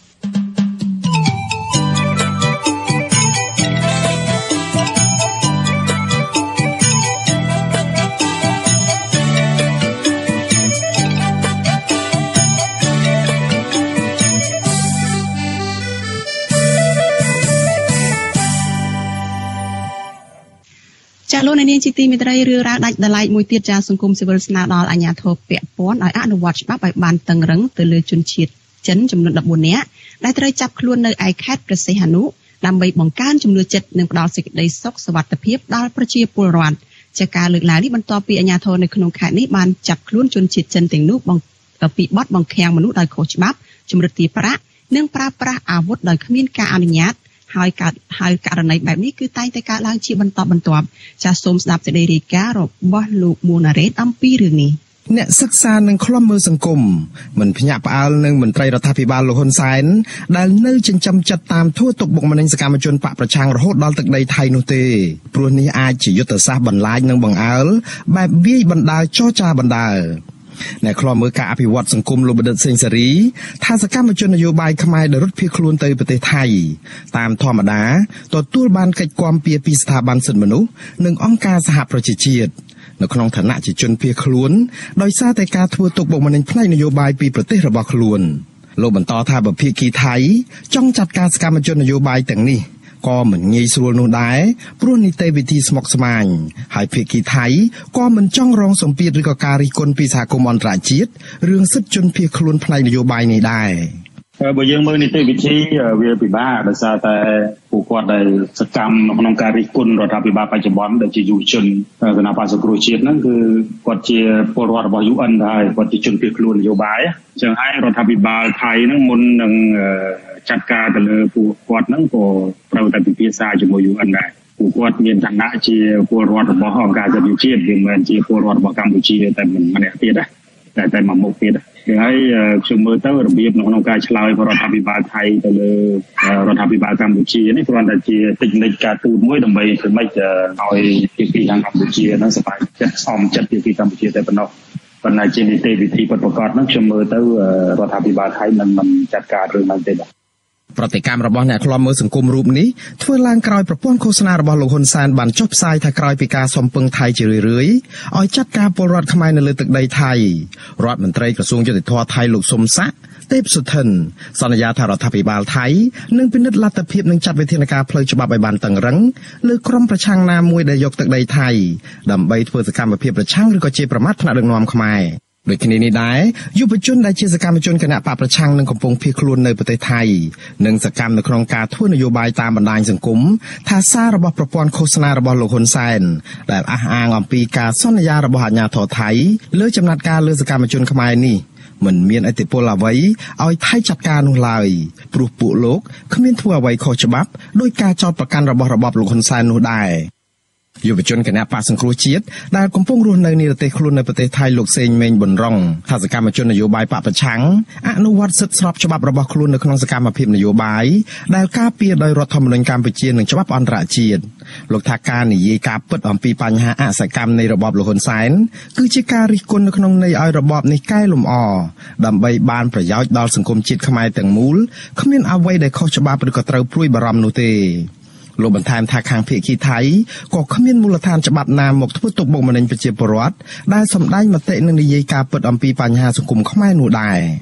ចាលោកនាងជាទីមេត្រីរឿងរ៉ាវដាច់ដライមួយទៀតចាសង្គមស៊ីវិលស្នើដល់អាជ្ញាធរពាក់ព័ន្ធឲ្យអនុវត្តច្បាប់ឲ្យបានតឹងរឹងទៅលើជនជាតិចិនចំនួនដប់បួននាក់ដែលត្រូវចាប់ខ្លួននៅឯខេត្តព្រះសីហនុដើម្បីបង្កើនជំនឿចិត្តនិងផ្ដល់សេចក្តីសុខសុវត្ថិភាពដល់ប្រជាពលរដ្ឋចាការលើកឡើងនេះបន្ទាប់ពីអាជ្ញាធរនៅក្នុងខេត្តនេះបានចាប់ខ្លួនជនជាតិចិនទាំងនោះពីបទបង្ខាំងមនុស្សដោយខុសច្បាប់ជំរិតទារប្រាក់និងប្រើប្រាស់អាវុធដោយគ្មានការអនុញ្ញាតហើយកើតហើយករណីបែបនេះគឺតែងតែកើតឡើងជាបន្តបន្ទាប់ចាសសូមស្ដាប់សេចក្តីរាយការណ៍របស់លោកមួណារ៉េតអំពីរឿងនេះអ្នកសិក្សានឹងខ្លំមើលសង្គមមិនភ្ញាក់ផ្អើលនឹងមន្ត្រីរដ្ឋាភិបាលលោកហ៊ុនសែនដែលនៅចិញ្ចឹមចិត្តតាមធ្វើទុកបុកម្នេញសកម្មជនបកប្រឆាំងរហូតដល់ទឹកដីថៃនោះទេព្រោះនេះអាចជាយុទ្ធសាស្ត្របន្លាចនិងបង្អើលបែបវាយបណ្ដាលចរចាបណ្ដាលអ្នកខ្លំមើលការអភិវឌ្ឍសង្គមលោកបណ្ឌិតសេងសេរីថាសកម្មជននយោបាយខ្មែរដែលរត់ភៀសខ្លួនទៅប្រទេសថៃតាមធម្មតាទទួលបានកិច្ចគាំពារពីស្ថាប័នសិទ្ធិមនុស្សនិងអង្គការសហប្រជាជាតិនៅក្នុងឋានៈជាជនភៀសខ្លួនដោយសារតែការធ្វើទុកបុកម្នេញផ្នែកនយោបាយពីប្រទេសរបស់ខ្លួនលោកបន្តថាបើភាគីថៃចង់ចាត់ការសកម្មជននយោបាយទាំងនេះក៏មិនងាយស្រួលនោះដែរព្រោះនីតិវិធីស្មុគស្មាញហើយភាគីថៃក៏មិនចង់រងសម្ពាធឬក៏ការរិះគន់ពីសហគមន៍អន្តរជាតិរឿងសិទ្ធិជនភៀសខ្លួនផ្នែកនយោបាយនេះដែរបើយើងមើលនីតិវិធីវាពិបាកដោយសារតែពួកគាត់ដែលសកម្មក្នុងការរិះគន់រដ្ឋាភិបាលបច្ចុប្បន្នដែលជាយុវជនគណៈបក្សសង្គ្រោះជាតិហ្នឹងគឺគាត់ជាពលរដ្ឋរបស់ ยู เอ็น ដែរគាត់ជាជនភៀសខ្លួននយោបាយអញ្ចឹងហើយរដ្ឋាភិបាលថៃហ្នឹងមុននឹងចាត់ការទៅលើពួកគាត់ហ្នឹងក៏ត្រូវតែពិភាក្សាជាមួយ ยู เอ็น ដែរពួកគាត់មានឋានៈជាពលរដ្ឋរបស់អង្គការសិទ្ធិជាតិវាមិនមែនជាពលរដ្ឋរបស់កម្ពុជាតែម្នាក់ទៀតដែរតែតែមួយមុខទៀតហើយខ្ញុំមើលទៅរបៀបក្នុងការឆ្លើយរបស់រដ្ឋាភិបាលថៃទៅលើរដ្ឋាភិបាលកម្ពុជានេះគ្រាន់តែជាតិចនិចការទូតមួយដើម្បីធ្វើម៉េចឲ្យភាគីខាងកម្ពុជានឹងសប្បាយចិត្តសមចិត្តភាគីកម្ពុជាតែប៉ុណ្ណោះប៉ុន្តែជានីតិវិធីពិតប្រាកដហ្នឹងខ្ញុំមើលទៅរដ្ឋាភិបាលថៃមិនមិនចាត់ការរឿងហ្នឹងទេបាទប្រតិកម្មរបស់អ្នកខ្លំមើលសង្គមរូបនេះធ្វើឡើងក្រោយប្រព័ន្ធឃោសនារបស់លោកហ៊ុនសែនបានចុះផ្សាយថាក្រោយពីការសំពឹងថៃជារឿយៗឲ្យចាត់ការពលរដ្ឋខ្មែរនៅលើទឹកដីថៃរដ្ឋមន្ត្រីក្រសួងយុតិធម៌ថៃលោកសុំសាក់ទេពសុធិនសន្យាថារដ្ឋាភិបាលថៃនឹងពិនិត្យលទ្ធភាពនឹងចាត់វិធានការផ្លូវច្បាប់ឲ្យបានតឹងរឹងលើក្រុមប្រឆាំងណាមួយដែលយកទឹកដីថៃដើម្បីធ្វើសកម្មភាពប្រឆាំងឬក៏ជាប្រមាថថ្នាក់ដឹកនាំខ្មែរដូចគ្នានេះដែរយុវជនដែលជាសកម្មជនគណៈបកប្រឆាំងនឹងកំពុងភៀសខ្លួននៅប្រទេសថៃនិងសកម្មនៅក្នុងការធ្វើនយោបាយតាមបណ្ដាញសង្គមថាសាររបស់ប្រព័ន្ធឃោសនារបស់លោកហ៊ុនសែនដែលអះអាងអំពីការសន្យារបស់អាជ្ញាធរថៃលើចំណាត់ការលើសកម្មជនខ្មែរនេះមិនមានឥទ្ធិពលអ្វីឲ្យថៃចាត់ការនោះឡើយព្រោះពួកលោកគ្មានធ្វើអ្វីខុសច្បាប់ដោយការចោទប្រកាន់របស់របបលោកហ៊ុនសែននោះដែរយុវជនគណៈបក្សសង្គ្រោះជាតិដែលកំពុងរស់នៅនិរទេសខ្លួននៅប្រទេសថៃលោកសេងមេងប៊ុនរងថាសកម្មជននយោបាយបកប្រឆាំងអនុវត្តសិទ្ធិស្របច្បាប់របស់ខ្លួននៅក្នុងសកម្មភាពនយោបាយដែលការពារដោយរដ្ឋធម្មនុញ្ញកម្ពុជានិងច្បាប់អន្តរជាតិលោកថាការនិយាយការពិតអំពីបញ្ហាអសកម្មនៃរបបលោកហ៊ុនសែនគឺជាការរិះគន់នៅក្នុងន័យឲ្យរបបនេះកែលម្អដើម្បីបានប្រយោជន៍ដល់សង្គមជាតិខ្មែរទាំងមូលគ្មានអ្វីដែលខុសច្បាប់ឬក៏ត្រូវព្រួយបារម្ភនោះទេលោកបន្ថែមថាខាងភាគីថៃក៏គ្មានមូលដ្ឋានច្បាប់ណាមកធ្វើទុកបុកម្នេញប្រជាពលរដ្ឋដែលសម្ដែងមតិនិងនិយាយការពិតអំពីបញ្ហាសង្គមខ្មែរនោះដែរថៃ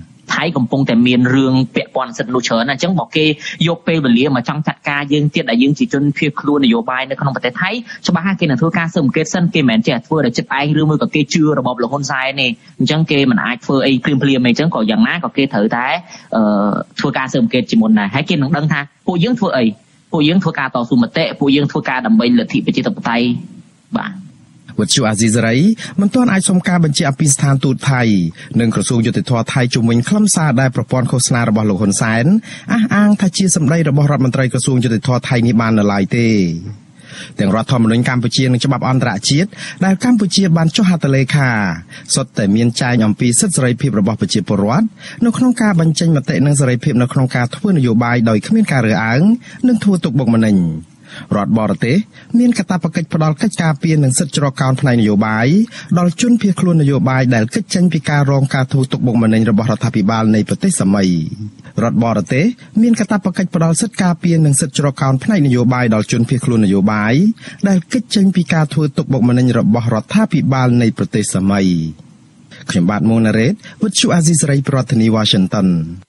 យកំពុងតែមានរឿងពាក់ព័ន្ធសិទ្ធិមនុស្សច្រើនអញ្ចឹងបើគេយកពេលវេលាមកចង់ចាត់ការយើងទៀតដែលយើងជាជនភៀសខ្លួននយោបាយនៅក្នុងប្រទេសថៃច្បាស់ហើយគេនឹងធ្វើការស៊ើបអង្កេតសិនគេមិនមែនចេះធ្វើដោយចិត្តឯងឬមួយក៏គេជឿរបបលោកហ៊ុនសែនទេអញ្ចឹងគេមិនអាចធ្វើអីភ្លាមភ្លាមទេអញ្ចឹងក៏យ៉ាងណាក៏គេត្រូវតែធ្វើការស៊ើបអង្កេតជាមុនដែរហើយគេនឹងដឹងថាពួកយើងធ្វើអីពួកយើងធ្វើការតស៊ូមតិពួកយើងធ្វើការដើម្បីលទ្ធិប្រជាធិបតេយ្យបាទវិទ្យុអាស៊ីសេរីមិនទាន់អាចសុំការបញ្ជាក់ពីស្ថានទូតថៃនិងក្រសួងយុតិធធម៌ថៃជំវិញខ្លឹមសារដែលប្រព័ន្ធឃោសនារបស់លោកហ៊ុនសែនអះអាងថាជាសម្ដីរបស់រដ្ឋមន្ត្រីក្រសួងយុតិធធម៌ថៃនេះបាននៅឡើយទេទាំងរដ្ឋធម្មនុញ្ញកម្ពុជានិងច្បាប់អន្តរជាតិដែលកម្ពុជាបានចុះហត្ថលេខាសុទ្ធតែមានចែងអំពីសិទ្ធិសេរីភាពរបស់ប្រជាពលរដ្ឋនៅក្នុងការបញ្ចេញមតិនិងសេរីភាពនៅក្នុងការធ្វើនយោបាយដោយគ្មានការរើសអើងនិងធ្វើទុកបុកម្នេញរដ្ឋបរទេសមានកាតព្វកិច្ចផ្ដល់កិច្ចការពារនិងសិទ្ធិច្របកោនផ្នែកនយោបាយដល់ជនភៀសខ្លួននយោបាយដែលកិច្ចចេញពីការរងការធ្វើទុកបុកម្នេញរបស់រដ្ឋាភិបាលនៃប្រទេសសម័យរដ្ឋបរទេសមានកាតព្វកិច្ចផ្ដល់សិទ្ធិការពារនិងសិទ្ធិច្របកោនផ្នែកនយោបាយដល់ជនភៀសខ្លួននយោបាយដែលកិច្ចចេញពីការធ្វើទុកបុកម្នេញរបស់រដ្ឋាភិបាលនៃប្រទេសសម័យខ្ញុំបាទមុងណារ៉េតវិទ្យុអាស៊ីសេរីប្រធានាធិបតី Washington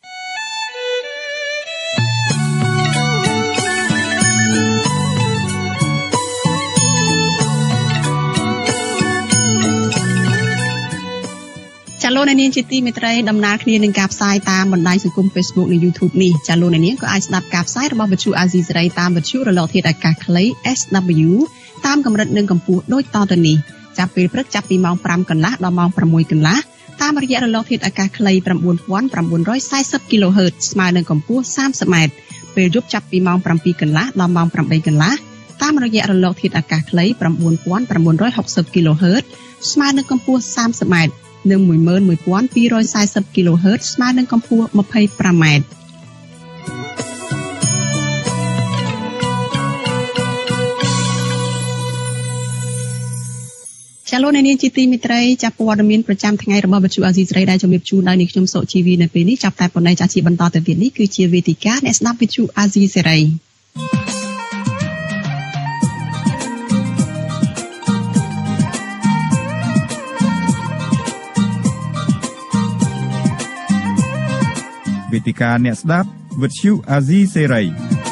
ចាលោកអ្នកនាងជាទីមេត្រីដំណើរគ្នានឹងការផ្សាយតាមបណ្ដាញសង្គម Facebook និង YouTube នេះចាលោកអ្នកនាងក៏អាចស្ដាប់ការផ្សាយរបស់វិទ្យុអាស៊ីសេរីតាមវិទ្យុរលកធាតុអាកាសខ្លី เอส ដបલ્យូ តាមកម្រិតនិងកម្ពស់ដូចតទៅនេះចាប់ពេលព្រឹកចាប់ពីម៉ោង5កន្លះដល់ម៉ោង6កន្លះតាមរយៈរលកធាតុអាកាសខ្លី ៩,៩៤០ kHz ស្មើនឹងកម្ពស់ 30 ម៉ែត្រពេលយប់ចាប់ពីម៉ោង7កន្លះដល់ម៉ោង8កន្លះតាមរយៈរលកធាតុអាកាសខ្លី ៩,៩៦០ kHz ស្មើនឹងកម្ពស់ 30 ម៉ែត្រនិង មួយម៉ឺនមួយពាន់ពីររយសែសិប kHz ស្មើនឹងកម្ពស់ ម្ភៃប្រាំ ម៉ែត្រចាលោកអ្នកនាងជាទីមេត្រីចាប់ព័ត៌មានប្រចាំថ្ងៃរបស់វិទ្យុអាស៊ីសេរីដែលជំរាបជូនដល់នាងខ្ញុំសុជីវីនៅពេលនេះចាប់តែប៉ុណ្ណេះចាជាបន្តទៅទៀតនេះគឺជាវេទិកាអ្នកស្ដាប់វិទ្យុអាស៊ីសេរីវេទិកាអ្នកស្ដាប់វិទ្យុអាស៊ីសេរី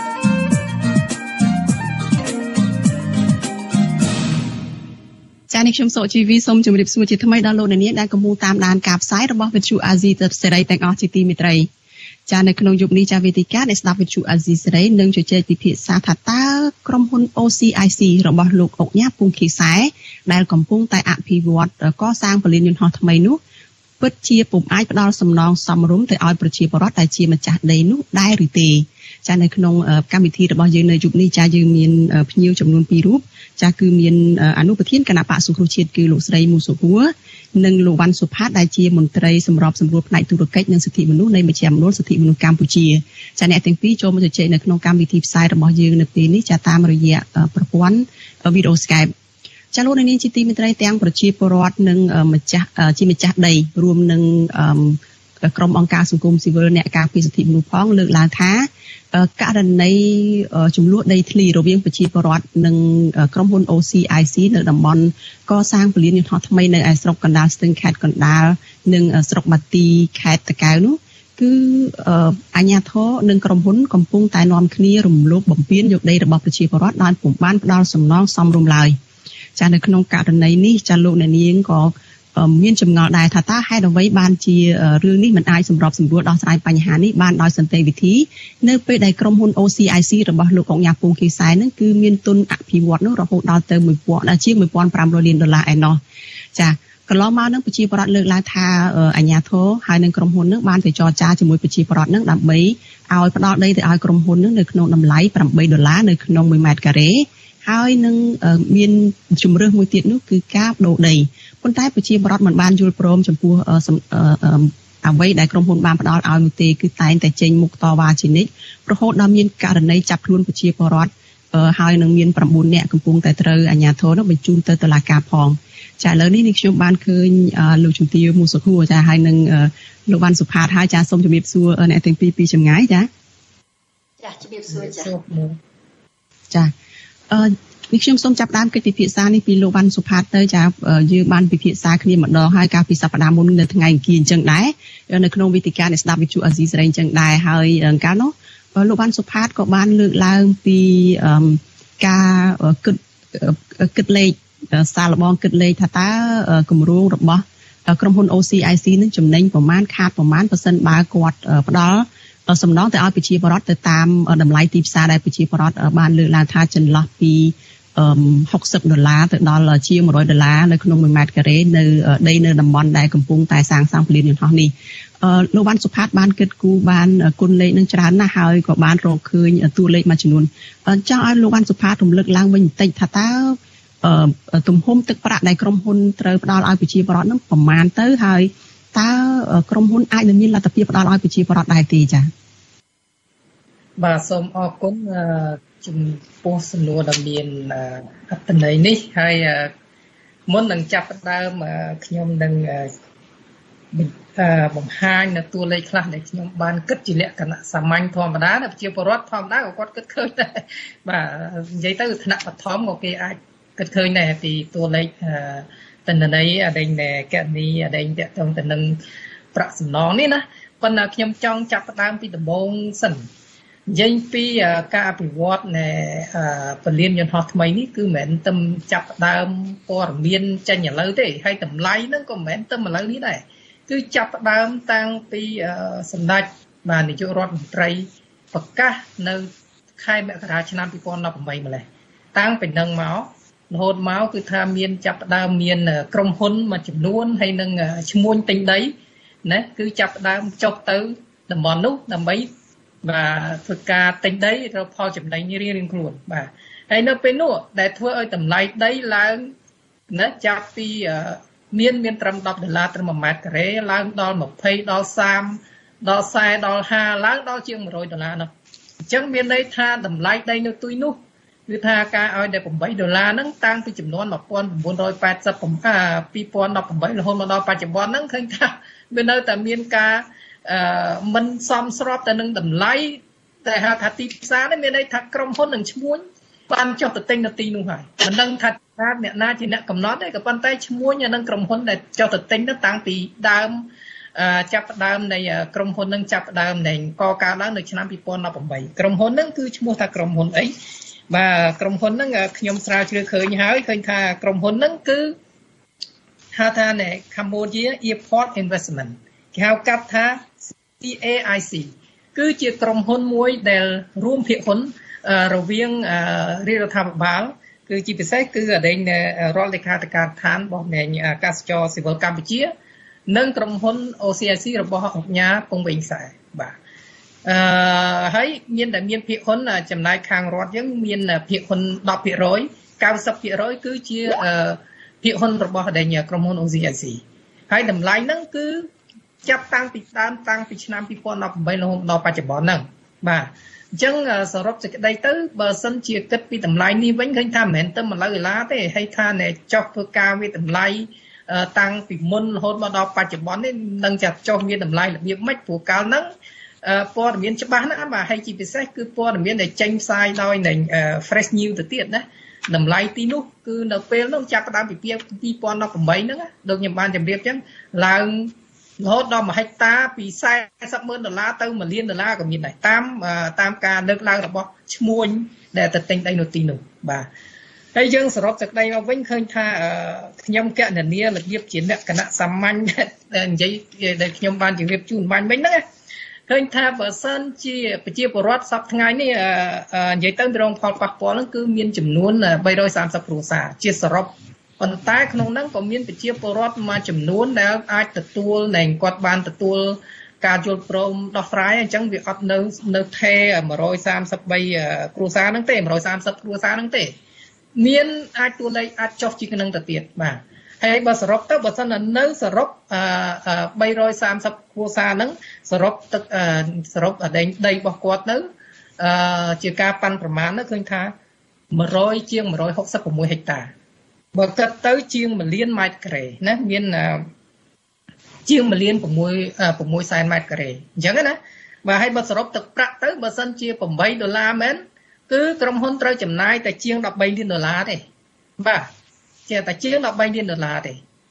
ចា៎នេះខ្ញុំសុជីវីសូមជម្រាបសួរជាថ្មីដល់លោកអ្នកនាងដែលកំពុងតាមដានការផ្សាយរបស់វិទ្យុអាស៊ីសេរីទាំងអស់ជាទីមេត្រីចា៎នៅក្នុងយុគនេះចាវេទិកាអ្នកស្ដាប់វិទ្យុអាស៊ីសេរីនឹងជជែកពិភាក្សាថាតើក្រុមហ៊ុន អូ ស៊ី អាយ ស៊ី របស់លោកអុកញ៉ា ពងខៀវសែដែលកំពុងតែអភិវឌ្ឍកសាងពលានយន្តហោះថ្មីនោះពិតជាពុំអាចផ្ដល់សំណងសមរម្យទៅឲ្យប្រជាពលរដ្ឋដែលជាម្ចាស់ដីនោះដែរឬទេចានៅក្នុងកម្មវិធីរបស់យើងនៅយុគនេះចាយើងមានភ្ញៀវចំនួនពីររូបចាគឺមានអនុប្រធានគណៈបក្សសង្គ្រោះជាតិគឺលោកស្រីមូសុហួរនិងលោកវ៉ាន់សុផាតដែលជាមន្ត្រីសម្របសម្រួលផ្នែកទូរកិច្ចនិងសិទ្ធិមនុស្សនៃមជ្ឈមណ្ឌលសិទ្ធិមនុស្សកម្ពុជាចាអ្នកទាំងពីរចូលមកជជែកនៅក្នុងកម្មវិធីផ្សាយរបស់យើងនៅពេលនេះចាតាមរយៈប្រព័ន្ធវីដេអូ Skypeចាលោកនាងជាទីមេត្រីទាំងប្រជាពលរដ្ឋនិងម្ចាស់ជាម្ចាស់ដីរួមនឹងក្រុមអង្គការសង្គមស៊ីវិលអ្នកការពារសិទ្ធិមនុស្សផងលើកឡើងថាករណីចំនួនដីធ្លីរវាងប្រជាពលរដ្ឋនិងក្រុមហ៊ុន អូ ស៊ី អាយ ស៊ី នៅតំបន់កសាងពលានយន្តហោះថ្មីនៅឯស្រុកកណ្ដាលស្ទឹងខេត្តកណ្ដាលនិងស្រុកបាទីខេត្តតាកែវនោះគឺអាជ្ញាធរនិងក្រុមហ៊ុនកំពុងតែនាំគ្នារំលោភបំពានយកដីរបស់ប្រជាពលរដ្ឋដោយពុំបានផ្ដល់សំណងសមរម្យឡើយចានៅក្នុងករណីនេះចាលោកអ្នកនាងក៏មានចម្ងល់ដែរថាតើហេតុអ្វីបានជារឿងនេះមិនអាចសម្របសម្រួលដោះស្រាយបញ្ហានេះបានដោយសន្តិវិធីនៅពេលដែលក្រុមហ៊ុន អូ ស៊ី អាយ ស៊ី របស់លោកអុកញ៉ា ពងខៀវសែនឹងគឺមានទុនអភិវឌ្ឍនោះរហូតដល់ទៅជាងមួយពាន់ប្រាំរយលានដុល្លារឯណោះចាកន្លងមកនឹងប្រជាពលរដ្ឋលើកឡើងថាអាជ្ញាធរហើយនឹងក្រុមហ៊ុននឹងបានទៅចរចាជាមួយប្រជាពលរដ្ឋនឹងដើម្បីឲ្យផ្ដល់ដីទៅឲ្យក្រុមហ៊ុននឹងនៅក្នុងតម្លៃប្រាំបីដុល្លារនៅក្នុងមួយម៉ែត្រការ៉េហើយនឹងមានជំរើសមួយទៀតនោះគឺការបដូរដីប៉ុន្តែប្រជាពលរដ្ឋមិនបានយល់ព្រមចំពោះអ្វីដែលក្រុមហ៊ុនបានផ្ដល់ឲ្យនោះទេគឺតែងតែចេញមុខតវ៉ាជានិច្ចរហូតដល់មានករណីចាប់ខ្លួនប្រជាពលរដ្ឋហើយនឹងមានប្រាំបួននាក់កំពុងតែត្រូវអាជ្ញាធរនោះបញ្ជូនទៅតុលាការផងចាឥឡូវនេះនេះខ្ញុំបានឃើញលោកជំទាវមូសុខួរចាហើយនឹងលោកវ៉ាន់សុផាតហើយចាសូមជម្រាបសួរអ្នកទាំងពីរពីចម្ងាយចាចាជម្រាបសួរចាចាអឺនេះខ្ញុំសូមចាប់ដើមកិច្ចពិភាក្សានេះពីលោកវ៉ាន់សុផាតទៅចាយើងបានពិភាក្សាគ្នាម្ដងហើយកាលពីសប្តាហ៍មុននៅថ្ងៃអង្គារអញ្ចឹងដែរនៅក្នុងវេទិកានៃស្ដាប់វិទ្យុអាស៊ីសេរីអញ្ចឹងដែរហើយកាលនោះលោកបានសុផាតក៏បានលើកឡើងពីការគិតគិតលេខសារលបងគិតលេខថាតើគម្រោងរបស់ក្រុមហ៊ុន អូ ស៊ី អាយ ស៊ី នឹងចំណេញប្រមាណខាតប្រមាណប៉ឺសិនបើគាត់ផ្ដល់សំណងទៅឲ្យប្រជាពលរដ្ឋទៅតាមតម្លៃទីផ្សារដែលប្រជាពលរដ្ឋបានលើកឡើងថាចន្លោះពីហុកសិបដុល្លារទៅដល់ជាងមួយរយដុល្លារនៅក្នុងមួយម៉ែត្រការ៉េនៅដីនៅតំបន់ដែលកំពុងតែសាងសង់ពលានយន្តហោះនេះលោកបានសុផាតបានគិតគូរបានគុណលេខនឹងច្រើនណាស់ហើយក៏បានរកឃើញតួលេខមួយចំនួនចង់ឲ្យលោកបានសុផាតរំលឹកឡើងវិញបន្តិចថាតើទំហំទឹកប្រាក់ដែលក្រុមហ៊ុនត្រូវផ្ដល់ឲ្យប្រជាពលរដ្ឋនឹងប្រមាណទៅហើយតើក្រុមហ៊ុនអាចនឹងមានលទ្ធភាពផ្ដល់ឲ្យប្រជាពលរដ្ឋដែរទេចា៎បាទសូមអរគុណចំពោះសំណួរដែលមានអត្ថន័យនេះហើយមុននឹងចាប់ផ្ដើមខ្ញុំនឹងបង្ហាញនៅតួលេខខ្លះដែលខ្ញុំបានគិតជាលក្ខណៈសាមញ្ញធម្មតាប្រជាពលរដ្ឋធម្មតាក៏គាត់គិតឃើញដែរបាទនិយាយទៅថ្នាក់បឋមក៏គេអាចគិតឃើញដែរពីតួលេខតនន័យអដែងដែលកណនីអដែងតកតងទៅនឹងប្រាក់សំណងនេះណាប៉ុន្តែខ្ញុំចង់ចាប់ផ្ដើមពីដំបូងសិននិយាយពីការអភិវឌ្ឍនៃពលានយន្តហោះថ្មីនេះគឺមិនមែនតែចាប់ផ្ដើមព័ត៌មានចេញឥឡូវទេហើយតម្លៃហ្នឹងក៏មិនមែនតែឥឡូវនេះដែរគឺចាប់ផ្ដើមតាំងពីសម្ដេចបាទនាយករដ្ឋមន្ត្រីប្រកាសនៅខែមករាឆ្នាំពីរពាន់ដប់ប្រាំម្លេះតាំងពីនឹងមករហូតមកគឺថាមានចាប់ផ្ដើមមានក្រុមហ៊ុនមួយចំនួនហើយនឹងឈ្មួញទិញដីណាគឺចាប់ផ្ដើមចុះទៅតំបន់នោះដើម្បីបាទធ្វើការទិញដីរកផលចំណេញរៀងៗខ្លួនបាទហើយនៅពេលនោះដែលធ្វើឲ្យតម្លៃដីឡើងណាចាប់ពីមានមានត្រឹមដប់ដុល្លារត្រឹមមួយម៉ែត្រការ៉េឡើងដល់ម្ភៃដល់សាមដល់ខ្សែដល់ហាឡើងដល់ជាងមួយរយដុល្លារនោះអញ្ចឹងមានន័យថាតម្លៃដីនៅទុយនោះគឺថាការឲ្យតែប្រាំបីដុល្លារហ្នឹងតាំងពីចំនួនmột nghìn chín trăm tám mươiពីរពាន់ដប់ប្រាំបីរហូតមកដល់បច្ចុប្បន្នហ្នឹងឃើញថាវានៅតែមានការអឺមិនសមស្របទៅនឹងតម្លៃតែហៅថាទីផ្សារនេះមានន័យថាក្រុមហ៊ុននឹងឈ្មួញបានចុះទៅទិញនៅទីនោះហើយមិនដឹងថាអ្នកណាជាអ្នកកំណត់ទេក៏ប៉ុន្តែឈ្មួញនឹងក្រុមហ៊ុនដែលចុះទៅទិញទៅតាំងពីដើមចាប់ផ្ដើមនៃក្រុមហ៊ុននឹងចាប់ផ្ដើមនៃកកើតឡើងនៅឆ្នាំពីរពាន់ដប់ប្រាំបីក្រុមហ៊ុននឹងគឺឈ្មោះថាក្រុមហ៊ុនអីបាទក្រុមហ៊ុនហ្នឹងខ្ញុំស្រាវជ្រាវឃើញហើយឃើញថាក្រុមហ៊ុនហ្នឹងគឺហៅថានៃ Cambodia Airport Investment គេហៅកាត់ថា ซี เอ ไอ ซี គឺជាក្រុមហ៊ុនមួយដែលរួមភាគហ៊ុនរវាងរាជរដ្ឋាភិបាលគឺជាពិសេសគឺអដែងរដ្ឋលេខាធិការដ្ឋានរបស់នៃអាកាសចរស៊ីវិលកម្ពុជានិងក្រុមហ៊ុន អូ ស៊ី អាយ ស៊ី របស់អង្គការពងវែងខ្សែបាទអឺហើយមានតែមានភាគហ៊ុនចំណាយខាងរដ្ឋយើងមានភាគហ៊ុនដប់ភាគរយ កៅសិបភាគរយគឺជាភាគហ៊ុនរបស់ដែងក្រុមហ៊ុន អូ ស៊ី អាយ ស៊ី ហើយតម្លៃហ្នឹងគឺចាប់តាំងពីដើមតាំងពីឆ្នាំពីរពាន់ដប់ប្រាំបីរហូតដល់បច្ចុប្បន្នហ្នឹងបាទអញ្ចឹងសរុបសេចក្តីទៅបើសិនជាគិតពីតម្លៃនេះវិញឃើញថាមិនមែនតែមួយដុល្លារទេហើយថាអ្នកចុះធ្វើការវាតម្លៃតាំងពីមុនរហូតមកដល់បច្ចុប្បន្ននេះនឹងចាត់ចុះវាតម្លៃរបៀបម៉េចព្រោះកាលហ្នឹងព័ត៌មានច្បាស់ណាស់បាទហើយជាពិសេសគឺព័ត៌មានដែលចេញផ្សាយដោយនៃ fresh news ទៅទៀតណាតម្លៃទីនោះគឺនៅពេលនោះចាប់ផ្ដើមពីពីរពាន់ដប់ប្រាំបីហ្នឹងដូចខ្ញុំបានជម្រាបអញ្ចឹងឡើងរហូតដល់មួយហិកតាពីសែសិបម៉ឺនដុល្លារទៅមួយលានដុល្លារក៏មានដែរតាមតាមការលើកឡើងរបស់ឈ្មួញដែលទៅទិញដីនៅទីនោះបាទហើយយើងសរុបសេចក្តីមកវិញឃើញថាខ្ញុំកណនារបៀបជាលក្ខណៈសាមញ្ញដែលនិយាយដែលខ្ញុំបានជម្រាបជូនបាញ់វិញហ្នឹងឃើញថាបើសិនជាប្រជាពលរដ្ឋសប្តាហ៍ថ្ងៃនេះនិយាយទៅរងផលប៉ះពាល់ហ្នឹងគឺមានចំនួនបីរយសាមសិបគ្រួសារជាសរុបប៉ុន្តែក្នុងហ្នឹងក៏មានប្រជាពលរដ្ឋមួយចំនួនដែលអាចទទួលនិងគាត់បានទទួលការយល់ព្រមដោះស្រាយអញ្ចឹងវាអត់នៅនៅថេមួយរយសាមសិបបីគ្រួសារហ្នឹងទេមួយរយសាមសិបគ្រួសារហ្នឹងទេមានអាចតួលេខអាចចុះជាងនឹងទៅទៀតបាទហើយបើសរុបទៅបើសិននៅសរុបបីរយសាមសិបគ្រួសារហ្នឹងសរុបទឹកសរុបដីដីរបស់គាត់ទៅជាការប៉ាន់ប្រមាណទៅឃើញថាមួយរយជាងមួយរយហុកសិបប្រាំមួយហិកតាបើគិតទៅជាងមួយលានម៉ែត្រការ៉េណាមានជាងមួយលានប្រាំមួយប្រាំមួយសែនម៉ែត្រការ៉េអញ្ចឹងណាបាទហើយបើសរុបទឹកប្រាក់ទៅបើសិនជាប្រាំបីដុល្លារមែនគឺក្រុមហ៊ុនត្រូវចំណាយតែជាងដប់បីលានដុល្លារទេបាទជាតែជាងដប់បីលានដុល្លារទេ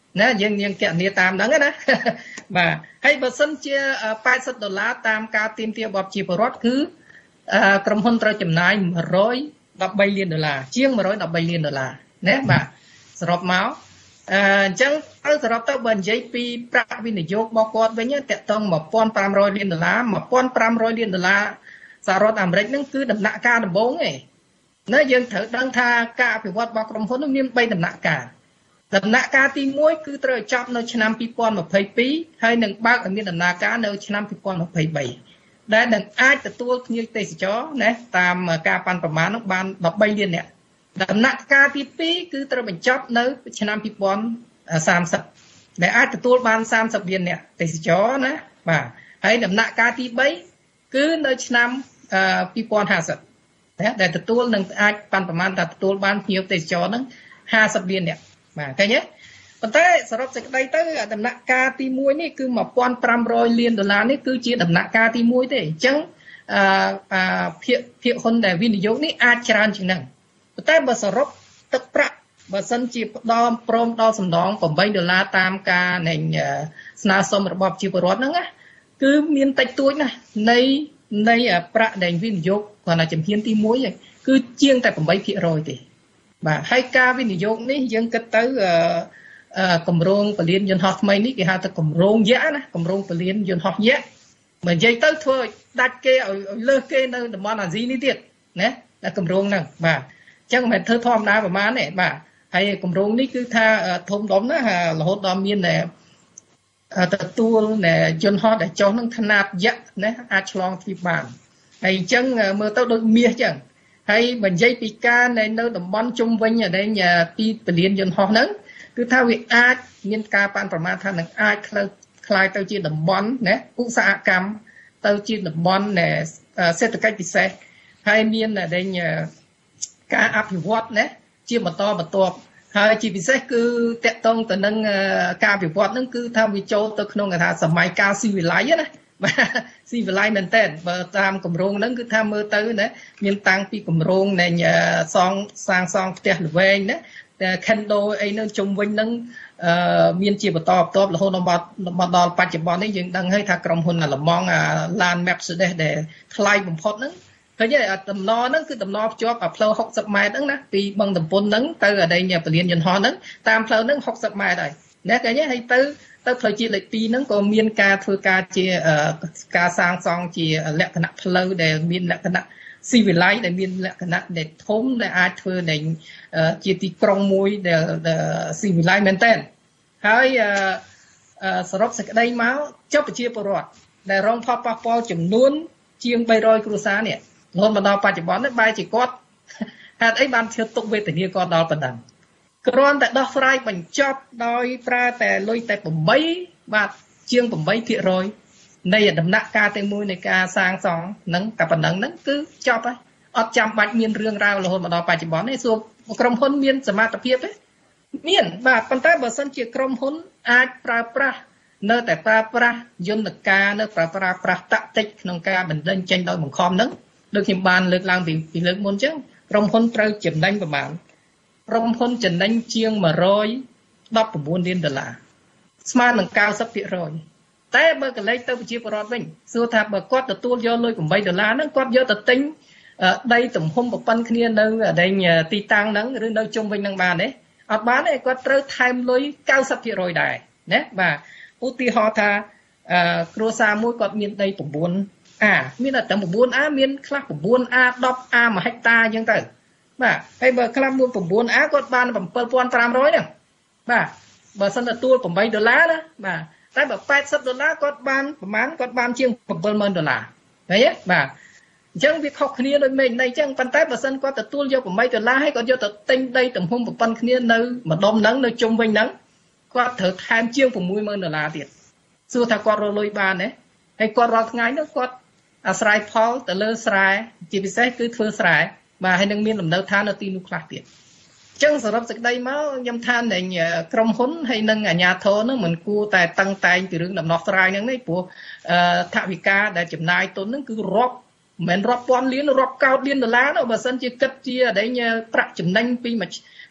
ណាយើងយើងគណនាតាមហ្នឹងណាបាទហើយបើសិនជាแปดสิบដុល្លារតាមការទាមទាររបស់ប្រជាពលរដ្ឋគឺក្រុមហ៊ុនត្រូវចំណាយmột trăm mười baលានដុល្លារជាងmột trăm mười baលានដុល្លារណាបាទសរុបមកអញ្ចឹងទៅសរុបទៅបើនិយាយពីប្រាក់វិនិយោគរបស់គាត់វិញតកតងmột nghìn năm trămលានដុល្លារmột nghìn năm trămលានដុល្លារសហរដ្ឋអាមេរិកហ្នឹងគឺដំណាក់កាលដំបូងឯងណាយើងត្រូវដឹងថាការអភិវឌ្ឍរបស់ក្រុមហ៊ុននោះមានបីដំណាក់កាលដំណាក់កាលទីមួយគឺត្រូវចប់នៅឆ្នាំពីរពាន់ម្ភៃពីរហើយនឹងបើកឲ្យមានដំណើរការនៅឆ្នាំពីរពាន់ម្ភៃបីដែលនឹងអាចទទួលភ្ញៀវទេសចរណាតាមការប៉ាន់ប្រមាណនោះបានដប់បីលាននាក់ដំណាក់កាលទីពីរគឺត្រូវបញ្ចប់នៅឆ្នាំពីរពាន់សាមសិបដែលអាចទទួលបានសាមសិបលាននាក់ទេសចរណាបាទហើយដំណាក់កាលទីបីគឺនៅឆ្នាំពីរពាន់ហាសិបណាដែលទទួលនឹងអាចប៉ាន់ប្រមាណថាទទួលបានភ្ញៀវទេសចរហ្នឹងห้าสิบលាននាក់បាទឃើញទេប៉ុន្តែសរុបសេចក្តីទៅដំណាក់កាលទីមួយនេះគឺmột nghìn năm trămលានដុល្លារនេះគឺជាដំណាក់កាលទីមួយទេអញ្ចឹងអឺភាគភាគហ៊ុនដែលវិនិយោគនេះអាចច្រើនជាងហ្នឹងប៉ុន្តែបើសរុបទឹកប្រាក់បើសិនជាផ្ដំព្រមដល់សំណងeightដុល្លារតាមការនៃស្នើសុំរបស់ប្រជាពលរដ្ឋហ្នឹងណាគឺមានតិចតួចណាស់នៃនៃប្រាក់ដែលវិនិយោគគ្រាន់តែជំហានទីមួយឯងគឺជាងតែeightភាគរយទេបាទហើយការវិនិយោគនេះយើងគិតទៅអឺគម្រោងពលានយន្តហោះថ្មីនេះគេហៅថាគម្រោងយក្សណាគម្រោងពលានយន្តហោះយក្សមកនិយាយទៅធ្វើឲ្យដាច់គេឲ្យលើសគេនៅតំបន់អាស៊ីនេះទៀតណាតែគម្រោងហ្នឹងបាទអញ្ចឹងមិនមែនធ្វើធម្មតាប្រហែលទេបាទហើយគម្រោងនេះគឺថាធំដុំណារហូតដល់មានតែទទួលយន្តហោះដែលចុះហ្នឹងຂະຫນាតយក្សណាអាចឆ្លងទ្វីបបានហើយអញ្ចឹងមើលទៅដូចមាសអញ្ចឹងហើយបើនិយាយពីការនៅតំបន់ជុំវិញដែលពីពលានយន្តហោះហ្នឹងគឺថាវាអាចមានការប៉ាន់ប្រមាណថានឹងអាចคล้ายទៅជាតំបន់ណាឧស្សាហកម្មទៅជាតំបន់សេដ្ឋកិច្ចពិសេសហើយមានដែលការអភិវឌ្ឍណាជាបន្តបន្ទាប់ហើយជាពិសេសគឺតកតងទៅនឹងការអភិវឌ្ឍហ្នឹងគឺថាវាចូលទៅក្នុងគេថាសម័យកាលស៊ីវិល័យណាបាទស៊ីវិល័យមែនតើបើតាមគម្រោងហ្នឹងគឺថាមើលទៅណាមានតាំងពីគម្រោងនៃសងសាងសង់ផ្ទះល្វែងណាតែ Kendo អីនៅជុំវិញហ្នឹងអឺមានជាបន្តបន្ទាប់រហូតដល់ដល់បច្ចុប្បន្ននេះយើងដឹងហើយថាក្រុមហ៊ុនអាឡម៉ង់អា Land Mercedes ដែលថ្លៃបំផុតហ្នឹងឃើញទេដំណហ្នឹងគឺដំណភ្ជាប់អាផ្លូវหกสิบម៉ែត្រហ្នឹងណាពីបឹងតំពុនហ្នឹងទៅអដែងពលានយន្តហោះហ្នឹងតាមផ្លូវហ្នឹងหกสิบម៉ែត្រហើយណាឃើញទេហើយទៅទៅផ្លូវជាតិលេខtwoហ្នឹងក៏មានការធ្វើការជាការសាងសង់ជាលក្ខណៈផ្លូវដែលមានលក្ខណៈស៊ីវិល័យដែលមានលក្ខណៈដែលធំដែលអាចធ្វើនៃជាទីក្រុងមួយដែលស៊ីវិល័យមែនតើហើយសរុបសេចក្តីមកចុះប្រជាពលរដ្ឋដែលរងផលប៉ះពាល់ចំនួនជាង三百គ្រួសារនេះរហូតមកដល់បច្ចុប្បន្ននេះបែរជាគាត់ហេតុអីបានធ្វើទុកវេទនាគាត់ដល់ប៉ុណ្ណឹងគ្រាន់តែដោះស្រាយបញ្ចប់ដោយប្រើតែលុយតែeightបាទជាងeightភាគរយនៃដំណាក់កាលទីមួយនៃការសាងសង់ហ្នឹងតែប៉ុណ្ណឹងហ្នឹងគឺចប់ហើយអត់ចាំបាច់មានរឿងរ៉ាវរហូតមកដល់បច្ចុប្បន្ននេះសួរក្រុមហ៊ុនមានសមត្ថភាពទេមានបាទប៉ុន្តែបើសិនជាក្រុមហ៊ុនអាចប្រើប្រាស់នៅតែប្រើប្រាស់យន្តការនៅប្រើប្រាស់ប្រាស់តាក់ទិកក្នុងការបណ្ដេញចេញដោយបង្ខំហ្នឹងដូចខ្ញុំបានលើកឡើងពីពីលើកមុនអញ្ចឹងក្រុមហ៊ុនត្រូវចំណេញប្រមាណក្រុមហ៊ុនចំណេញជាងone hundred nineteenលានដុល្លារស្មើនឹងninetyភាគរយតែបើកលេចទៅប្រជាពលរដ្ឋវិញសួរថាបើគាត់ទទួលយកលុយeightដុល្លារហ្នឹងគាត់យកទៅទិញដីទំហំប្រព័ន្ធគ្នានៅដែងទីតាំងហ្នឹងឬនៅជុំវិញហ្នឹងបានទេអត់បានទេគាត់ត្រូវថែមលុយninetyភាគរយដែរណាបាទឧទាហរណ៍ថាគ្រួសារមួយគាត់មានដីnine A មានតែnine A មានខ្លះnine A ten A មួយហិកតាអញ្ចឹងទៅបាទហើយបើខ្លះមួយnine A គាត់បានseven thousand five hundredហ្នឹងបាទបើសិនទទួលeightដុល្លារណាបាទតែបើeightyដុល្លារគាត់បានប្រហែលគាត់បានជាងseven thousandដុល្លារឃើញទេបាទអញ្ចឹងវាខុសគ្នាដូចមេឃនៃអញ្ចឹងប៉ុន្តែបើសិនគាត់ទទួលយកeightដុល្លារហើយគាត់យកទៅទិញដីទំហំប្រព័ន្ធគ្នានៅម្ដុំហ្នឹងនៅជុំវិញហ្នឹងគាត់ត្រូវថែមជាងsix thousandដុល្លារទៀតសួរថាគាត់រកលុយបានទេហើយគាត់រាល់ថ្ងៃនោះគាត់អាស្រ័យផលទៅលើស្រែជាពិសេសគឺធ្វើស្រែបាទហើយនឹងមានលំនៅឋាននៅទីនោះខ្លះទៀតអញ្ចឹងសរុបសេចក្តីមកខ្ញុំថានៃក្រុមហ៊ុនហើយនឹងអាជ្ញាធរនោះមិនគួរតែតឹងតែងពីរឿងដំណោះស្រាយហ្នឹងទេព្រោះថវិកាដែលចំណាយទុនហ្នឹងគឺរាប់មិនរាប់ពាន់លានរាប់កោតលានដុល្លារនោះបើសិនជាគិតជាអដែងប្រាក់ចំណេញពីមួយ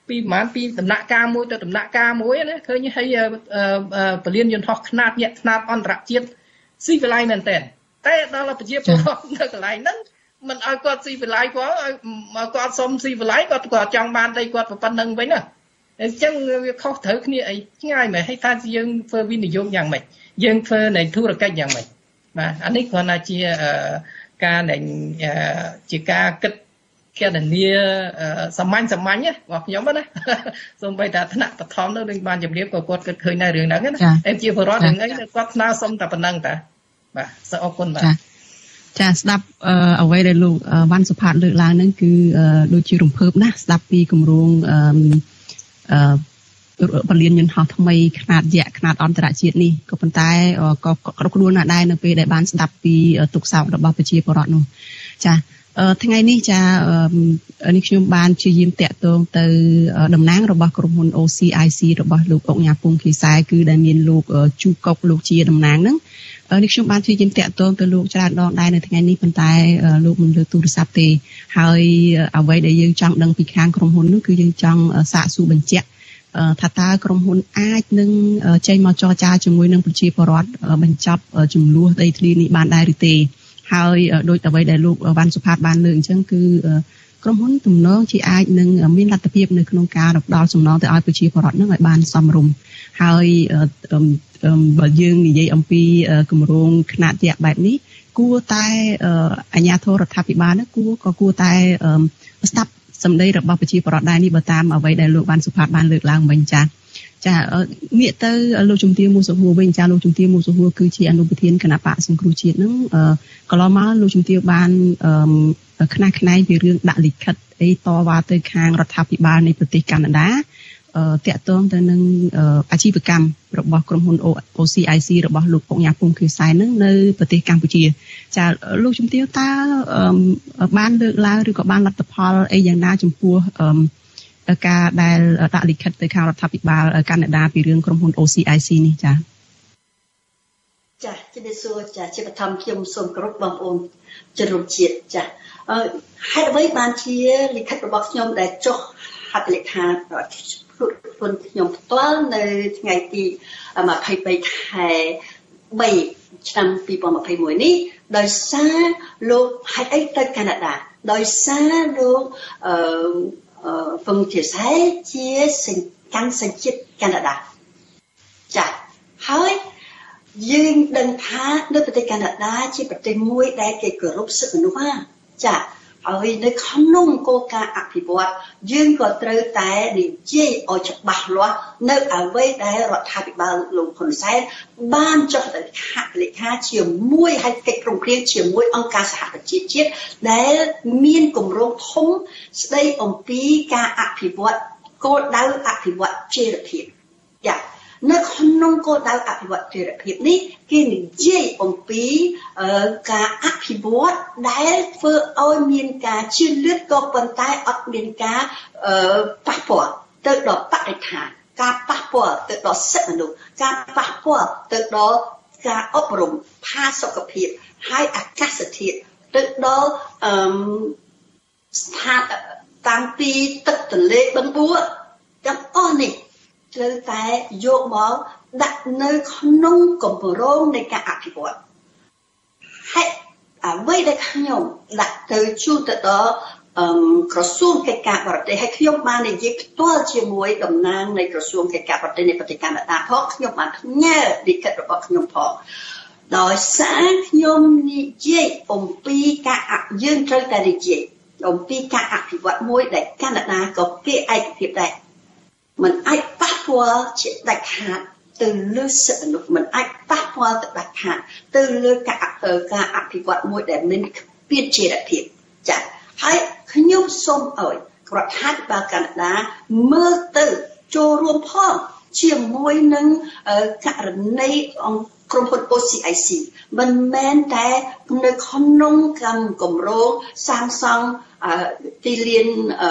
ពីប្រហែលពីដំណាក់កាលមួយទៅដំណាក់កាលមួយណាឃើញហើយពលានយន្តហោះខ្នាតញាក់ខ្នាតអន្តរជាតិស៊ីវិល័យមែនតើតែដល់ប្រជាពលរដ្ឋនៅកន្លែងហ្នឹងមិនឲ្យគាត់ស៊ីវិល័យផងឲ្យគាត់សុំស៊ីវិល័យគាត់គាត់ចង់បានតែគាត់ប៉ុណ្្នឹងវិញណាអញ្ចឹងវាខុសត្រូវគ្នាអីឆ្ងាយមែនហើយថាយើងធ្វើវិនិយោគយ៉ាងម៉េចយើងធ្វើនៃធុរកិច្ចយ៉ាងម៉េចបាទអានេះគ្រាន់តែជាការដែលជាការគិតគណនាសាមញ្ញសាមញ្ញរបស់ខ្ញុំណាសូម្បីតែថ្នាក់បឋមទៅដូចបានជម្រាបក៏គាត់គិតឃើញដែររឿងហ្នឹងណាតែជាបរិវត្តរឿងអីគាត់ស្នើសុំតែប៉ុណ្្នឹងតាបាទសូមអរគុណបាទចាស្ដាប់អ្វីដែលលោកវ៉ាន់សុផាតលើកឡើងហ្នឹងគឺដូចជារំភើបណាស់ស្ដាប់ពីគម្រោងអឺពលានយន្តហោះថ្មីខ្នាតយក្សខ្នាតអន្តរជាតិនេះក៏ប៉ុន្តែក៏គ្រប់ខ្លួនណាស់ដែរនៅពេលដែលបានស្ដាប់ពីទុកសោករបស់ប្រជាពលរដ្ឋនោះចាថ្ងៃនេះចានេះខ្ញុំបានជាយាមតាក់ទងទៅតំណាងរបស់ក្រុមហ៊ុន អូ ស៊ី អាយ ស៊ី របស់លោកអុកញ៉ាពុងខេសាយគឺដែលមានលោកជូកុកលោកជាតំណាងហ្នឹងនេះខ្ញុំបានជាយាមតាក់ទងទៅលោកច្រើនដងដែរនៅថ្ងៃនេះប៉ុន្តែលោកមិនលើកទូរស័ព្ទទេហើយអ្វីដែលយើងចង់ដឹងពីខាងក្រុមហ៊ុននោះគឺយើងចង់សាកសួរបញ្ជាក់ថាតើក្រុមហ៊ុនអាចនឹងចេញមកចរចាជាមួយនឹងប្រជាពលរដ្ឋបញ្ចប់ចំនួនដីធ្លីនេះបានដែរឬទេហើយដោយអ្វីដែលលោកវ៉ាន់សុផាតបានលើកអញ្ចឹងគឺក្រុមហ៊ុនទំនងជាអាចនឹងមានលទ្ធភាពនៅក្នុងការរកដល់សំណងទៅឲ្យប្រជាពលរដ្ឋនឹងឲ្យបានសមរម្យហើយបើយើងនិយាយអំពីគម្រោងខ្នាតយក្សបែបនេះគួរតែអាជ្ញាធររដ្ឋាភិបាលគួរក៏គួរតែស្ដាប់សម្ដីរបស់ប្រជាពលរដ្ឋដែរនេះបើតាមអ្វីដែលលោកវ៉ាន់សុផាតបានលើកឡើងវិញចាចាងាកទៅលោកជំទាវ មូសុហួរវិញចាលោកជំទាវ មូសុហួរគឺជាអនុប្រធានគណៈបកសង្គ្រោះជាតិនឹងកន្លងមកលោកជំទាវបានខ្នះខ្នែងពីរឿងដាក់លិខិតអីតវ៉ាទៅខាងរដ្ឋាភិបាលនៃប្រទេសកាណាដាតាក់ទងទៅនឹងអាជីវកម្មរបស់ក្រុមហ៊ុន អូ ស៊ី អាយ ស៊ី របស់លោកអុកញ៉ាពុងខេសាយនឹងនៅប្រទេសកម្ពុជាចាលោកជំទាវតើបានលើកឡើងឬក៏បានលទ្ធផលអីយ៉ាងណាចំពោះការដែលដាក់លិខិតទៅខាងរដ្ឋាភិបាលកាណាដាពីរឿងក្រុមហ៊ុន អូ ស៊ី អាយ ស៊ី នេះចាចាជំរាបសួរចាជាបឋមខ្ញុំសូមគោរពបងប្អូនជនរួមជាតិចាហេតុអ្វីបានជាលិខិតរបស់ខ្ញុំដែលចុះហត្ថលេខាខ្លួនខ្ញុំផ្ទាល់នៅថ្ងៃទីម្ភៃបីខែបីឆ្នាំពីរពាន់ម្ភៃមួយនេះដោយសារលោកហេតុអីទៅកាណាដាដោយសារលោកអឺហ្វឹងជាសែជាសញ្កាន់សញ្ជាតិកាណាដាចាហើយយើងដឹងថានៅប្រទេសកាណាដាជាប្រទេសមួយដែលគេគោរពសិទ្ធិមនុស្សចាហើយនៅក្នុងគោលការណ៍អភិវឌ្ឍយើងក៏ត្រូវតែនិយាយឲ្យច្បាស់លាស់នៅអ្វីដែលរដ្ឋាភិបាលលោកហ៊ុនសែនបានចុះទៅហត្ថលេខាជាមួយហេតុកិច្ចព្រមព្រៀងជាមួយអង្គការសហប្រជាជាតិដែលមានគម្រោងធំស្ដីអំពីការអភិវឌ្ឍគោលដៅអភិវឌ្ឍចីរភាពចា៎នៅក្នុងគោលដៅអភិវឌ្ឍចីរភាពនេះគេនិយាយអំពីការអភិវឌ្ឍដែលធ្វើឲ្យមានការជឿនលឿនក៏ប៉ុន្តែអត់មានការប៉ះពាល់ទៅដល់បរិស្ថានការប៉ះពាល់ទៅដល់សិទ្ធិមនុស្សការប៉ះពាល់ទៅដល់ការអប់រំផាសុកភាពហើយអាកាសធាតុទៅដល់ស្ថានតាំងពីទឹកទន្លេបឹងបួទាំងអស់នេះត្រូវតែយកមកដាក់នៅក្នុងគម្រោងនៃការអភិវឌ្ឍហើយអ្វីដែលខ្ញុំដាក់ទៅជូនទៅដល់ក្រសួងកិច្ចការបរទេសហើយខ្ញុំបាននិយាយផ្ទាល់ជាមួយតំណាងនៃក្រសួងកិច្ចការបរទេសនៃប្រទេសកាណាដាផងខ្ញុំបានផ្ញើលិខិតរបស់ខ្ញុំផងដោយសារខ្ញុំនិយាយអំពីការយើងត្រូវតែនិយាយអំពីការអភិវឌ្ឍមួយដែលកាណាដាក៏គេឯកភាពដែរมันអាចប៉ះពាល់ជាដាច់ខាតទៅលើសិទ្ធិមនុស្សมันអាចប៉ះពាល់ទៅដាច់ខាតទៅលើការការអភិវឌ្ឍមួយដែលមានពាក្យជារភាពចា៎ហើយខ្ញុំសូមឲ្យរដ្ឋាភិបាលកាណាដាមើលទៅចូលរួមផងជាមួយនឹងករណីក្រុមហ៊ុន អូ ស៊ី អាយ ស៊ី មិនមែនតែនៅក្នុងកម្មគម្រោងសាងសង់ទីលាន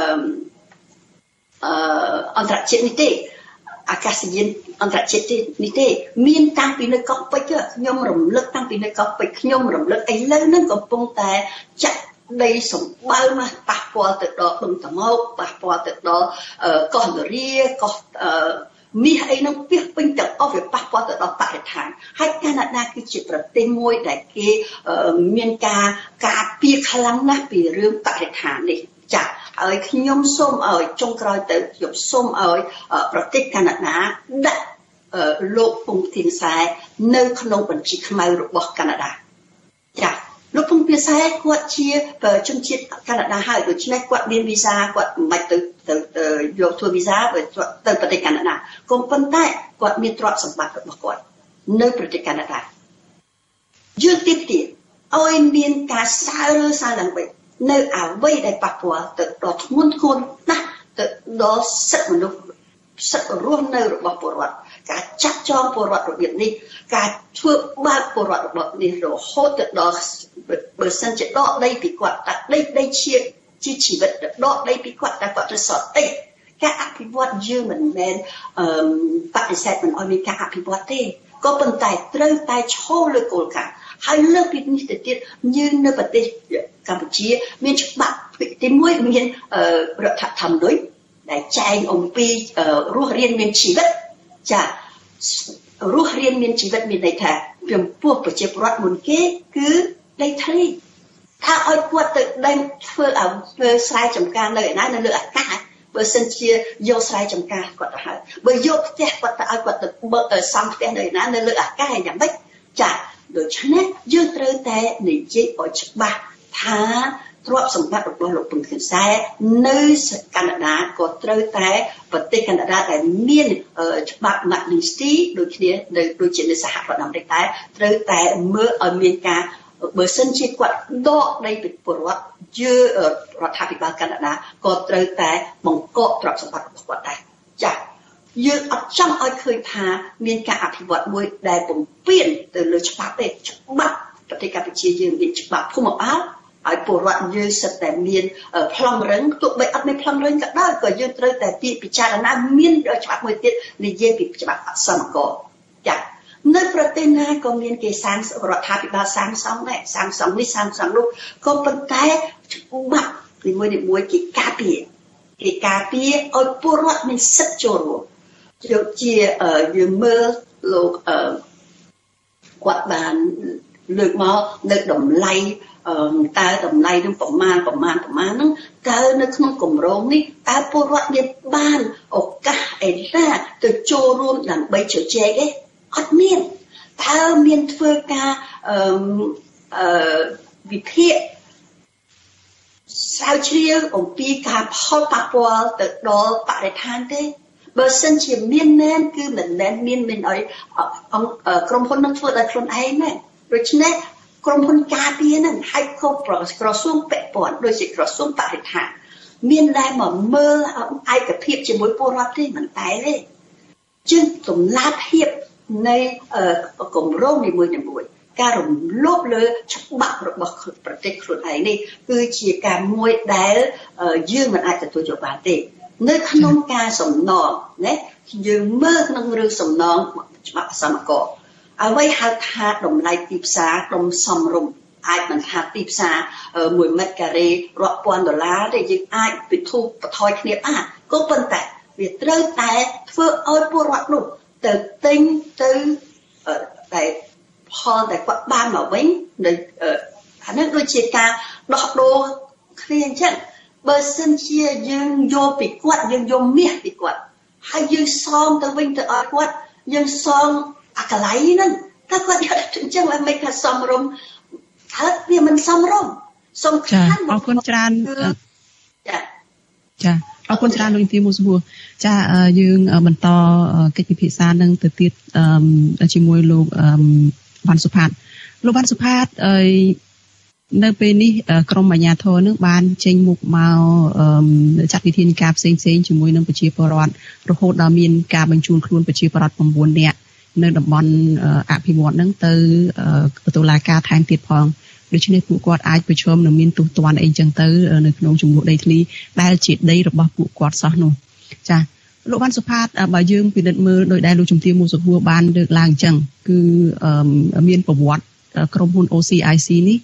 អន្តរជាតិនេះទេអាកាសយានអន្តរជាតិនេះទេមានតាំងពីនៅកោះពេជ្រខ្ញុំរំលឹកតាំងពីនៅកោះពេជ្រខ្ញុំរំលឹកឥឡូវហ្នឹងកំពុងតែចាក់ đây sống bao mà bạc qua từ đó bưng tầm mốc bạc qua từ đó còn rồi ria còn mi hay nó biết bên cạnh ở việc bạc qua từ đó tại thản hay Canada cái chuyện là tên môi đại cái miền ca ca bia khá lắm nát vì rương tại thản này chả ở khi nhóm xôm ở trong coi từ nhóm xôm ởประเทศ Canada đã lộ vùng thiên sai nơi không bằng chỉ khaiរបស់ Canada ចាលោកពងភាសាគាត់ជាជនជាតិ Canada ហើយដូច្នេះគាត់មានវីសាគាត់មិនទៅទៅយកធ្វើវីសាទៅប្រទេស Canada ក៏ប៉ុន្តែគាត់មានទ្រព្យសម្បត្តិរបស់គាត់នៅប្រទេស Canada យើងទៀតទៀតឲ្យមានការសើរសើរឡើងវិញនៅអ្វីដែលប៉ះពាល់ទៅដល់ធ្ងន់ធ្ងរណាស់ទៅដល់សិទ្ធិមនុស្សសិទ្ធិរស់នៅរបស់ពលរដ្ឋការចាត់ចងពលរដ្ឋរបៀបនេះការធ្វើបាបពលរដ្ឋរបស់នេះរហូតទៅដល់បើសិនជាដកដីពីគាត់តែដីដីជាជាជីវិតដកដីពីគាត់តែគាត់ទៅសតអីការអភិវឌ្ឍយើងមិនមែនអឺបដិសេធមិនឲ្យមានការអភិវឌ្ឍទេក៏ប៉ុន្តែត្រូវតែឈរលើគោលការណ៍ហើយលើកពីនេះទៅទៀតយើងនៅប្រទេសកម្ពុជាមានច្បាប់ទីមួយមានរដ្ឋធម្មនុញ្ញដែលចែងអំពីរស់រានមានជីវិតចារស់រានមានជីវិតមានន័យថាចំពោះប្រជាពលរដ្ឋមុនគេគឺដីធ្លីថាឲ្យគាត់ទៅដេញធ្វើឲ្យធ្វើស្រែចម្ការនៅឯណានៅលើអាកាសបើសិនជាយកស្រែចម្ការគាត់ទៅហើយបើយកផ្ទះគាត់ទៅឲ្យគាត់ទៅបើកសំផ្ទះនៅឯណានៅលើអាកាសយ៉ាងម៉េចចាដូច្នេះយើងត្រូវតែនិយាយឲ្យច្បាស់ថាទ្រព្យសម្បត្តិរបស់លោកពង ហ៊ុនសែននៅកាណាដាក៏ត្រូវតែប្រទេសកាណាដាដែលមានច្បាប់ Magnitsky ដូចគ្នានៅដូចជានៅសហរដ្ឋអាមេរិកដែរត្រូវតែមើលឲ្យមានការបើសិនជាគាត់ដកដីពីពលរដ្ឋយើងរដ្ឋាភិបាលកាណាដាក៏ត្រូវតែបង្កកទ្រព្យសម្បត្តិរបស់គាត់ដែរចា៎យើងអត់ចង់ឲ្យឃើញថាមានការអភិវឌ្ឍមួយដែលបំពានទៅលើច្បាប់ទេច្បាប់ប្រទេសកម្ពុជាយើងមានច្បាប់ភូមិបាលឲ្យពលរដ្ឋយើងសិតតែមានប្លង់រឹងទោះបីអត់មានប្លង់រឹងក៏ដោយក៏យើងត្រូវតែពិចារណាមានច្បាប់មួយទៀតនិយាយពីច្បាប់អសមករចា៎នៅប្រទេសណាក៏មានគេសាងរដ្ឋាភិបាលសាងសង់ដែរសាងសង់នេះសាងសង់នោះក៏ប៉ុន្តែច្បាប់នីមួយនីមួយគេការពារគេការពារឲ្យពលរដ្ឋមានសិទ្ធិចូលរួមយកជាយើងមើលលោកគាត់បានលើកមកនៅតម្លៃតើតម្លៃនឹងប្រមាណប្រមាណប្រមាណហ្នឹងតើនៅក្នុងគម្រោងនេះតើពលរដ្ឋមានបានឱកាសអីណាទៅចូលរួមដើម្បីជជែកទេអត់មានតើមានធ្វើការអឺអឺវិភាគស្រាវជ្រាវអំពីការផលប៉ះពាល់ទៅដល់បរិស្ថានទេបើសិនជាមានណែនគឺមិនមែនមានមានឲ្យក្រុមហ៊ុននឹងធ្វើដោយខ្លួនឯងទេដូច្នេះក្រុមហ៊ុនការពារហ្នឹងហើយក៏ក្រសួងពាក់ព័ន្ធដូចជាក្រសួងបរិស្ថានមានដែរមកមើលឯកភាពជាមួយពលរដ្ឋទេមិនតែទេជាងតម្លាភាពនៃគម្រោងនីមួយៗការរំលោភលើច្បាប់របស់ប្រទេសខ្លួនឯងនេះគឺជាការមួយដែលយើងមិនអាចទទួលយកបានទេនៅក្នុងការសំណងណាយើងមើលក្នុងរឿងសំណងច្បាប់សមករអ្វីហៅថាតម្លៃទីផ្សារដុំសំរុំអាចមិនថាទីផ្សារមួយម៉ែត្រការ៉េរាប់ពាន់ដុល្លារទេយើងអាចពិធូបថយគ្នាបានក៏ប៉ុន្តែវាត្រូវតែធ្វើឲ្យពលរដ្ឋនោះទៅទិញទៅតែផលដែលគាត់បានមកវិញនៅអានេះដូចជាការដោះដូរគ្នាអញ្ចឹងបើសិនជាយើងយកពីគាត់យើងយកមាសពីគាត់ហើយយើងសងទៅវិញទៅឲ្យគាត់យើងសងអាកន្លែងហ្នឹងតែគាត់យកអញ្ចឹងឲ្យមិនថាសំរុំហើយវាមិនសំរុំសំខាន់អរគុណច្រើនចាចាអរគុណច្រើនលោកទីមូសបួរចាយើងបន្តកិច្ចពិភាក្សានឹងទៅទៀតជាមួយលោកវ៉ាន់សុផាតលោកវ៉ាន់សុផាតនៅពេលនេះក្រមអាជ្ញាធរនឹងបានចេញមុខមកចាត់វិធានការផ្សេងៗជាមួយនឹងប្រជាពលរដ្ឋរហូតដល់មានការបញ្ជូនខ្លួនប្រជាពលរដ្ឋ៩នាក់នៅតំបន់អភិវឌ្ឍន៍ហ្នឹងទៅតុលាការថែមទៀតផងដូច្នេះពួកគាត់អាចប្រឈមនឹងមានទោសទណ្ឌអីចឹងទៅនៅក្នុងចំនួនដីធ្លីដែលជាដីរបស់ពួកគាត់សោះនោះចាលោកវ៉ាន់សុផាតបើយើងពិនិត្យមើលដោយដែលលោកជំទាវ មូសុខួរបានលើកឡើងអញ្ចឹងគឺមានប្រវត្តិក្រុមហ៊ុន អូ ស៊ី អាយ ស៊ី នេះ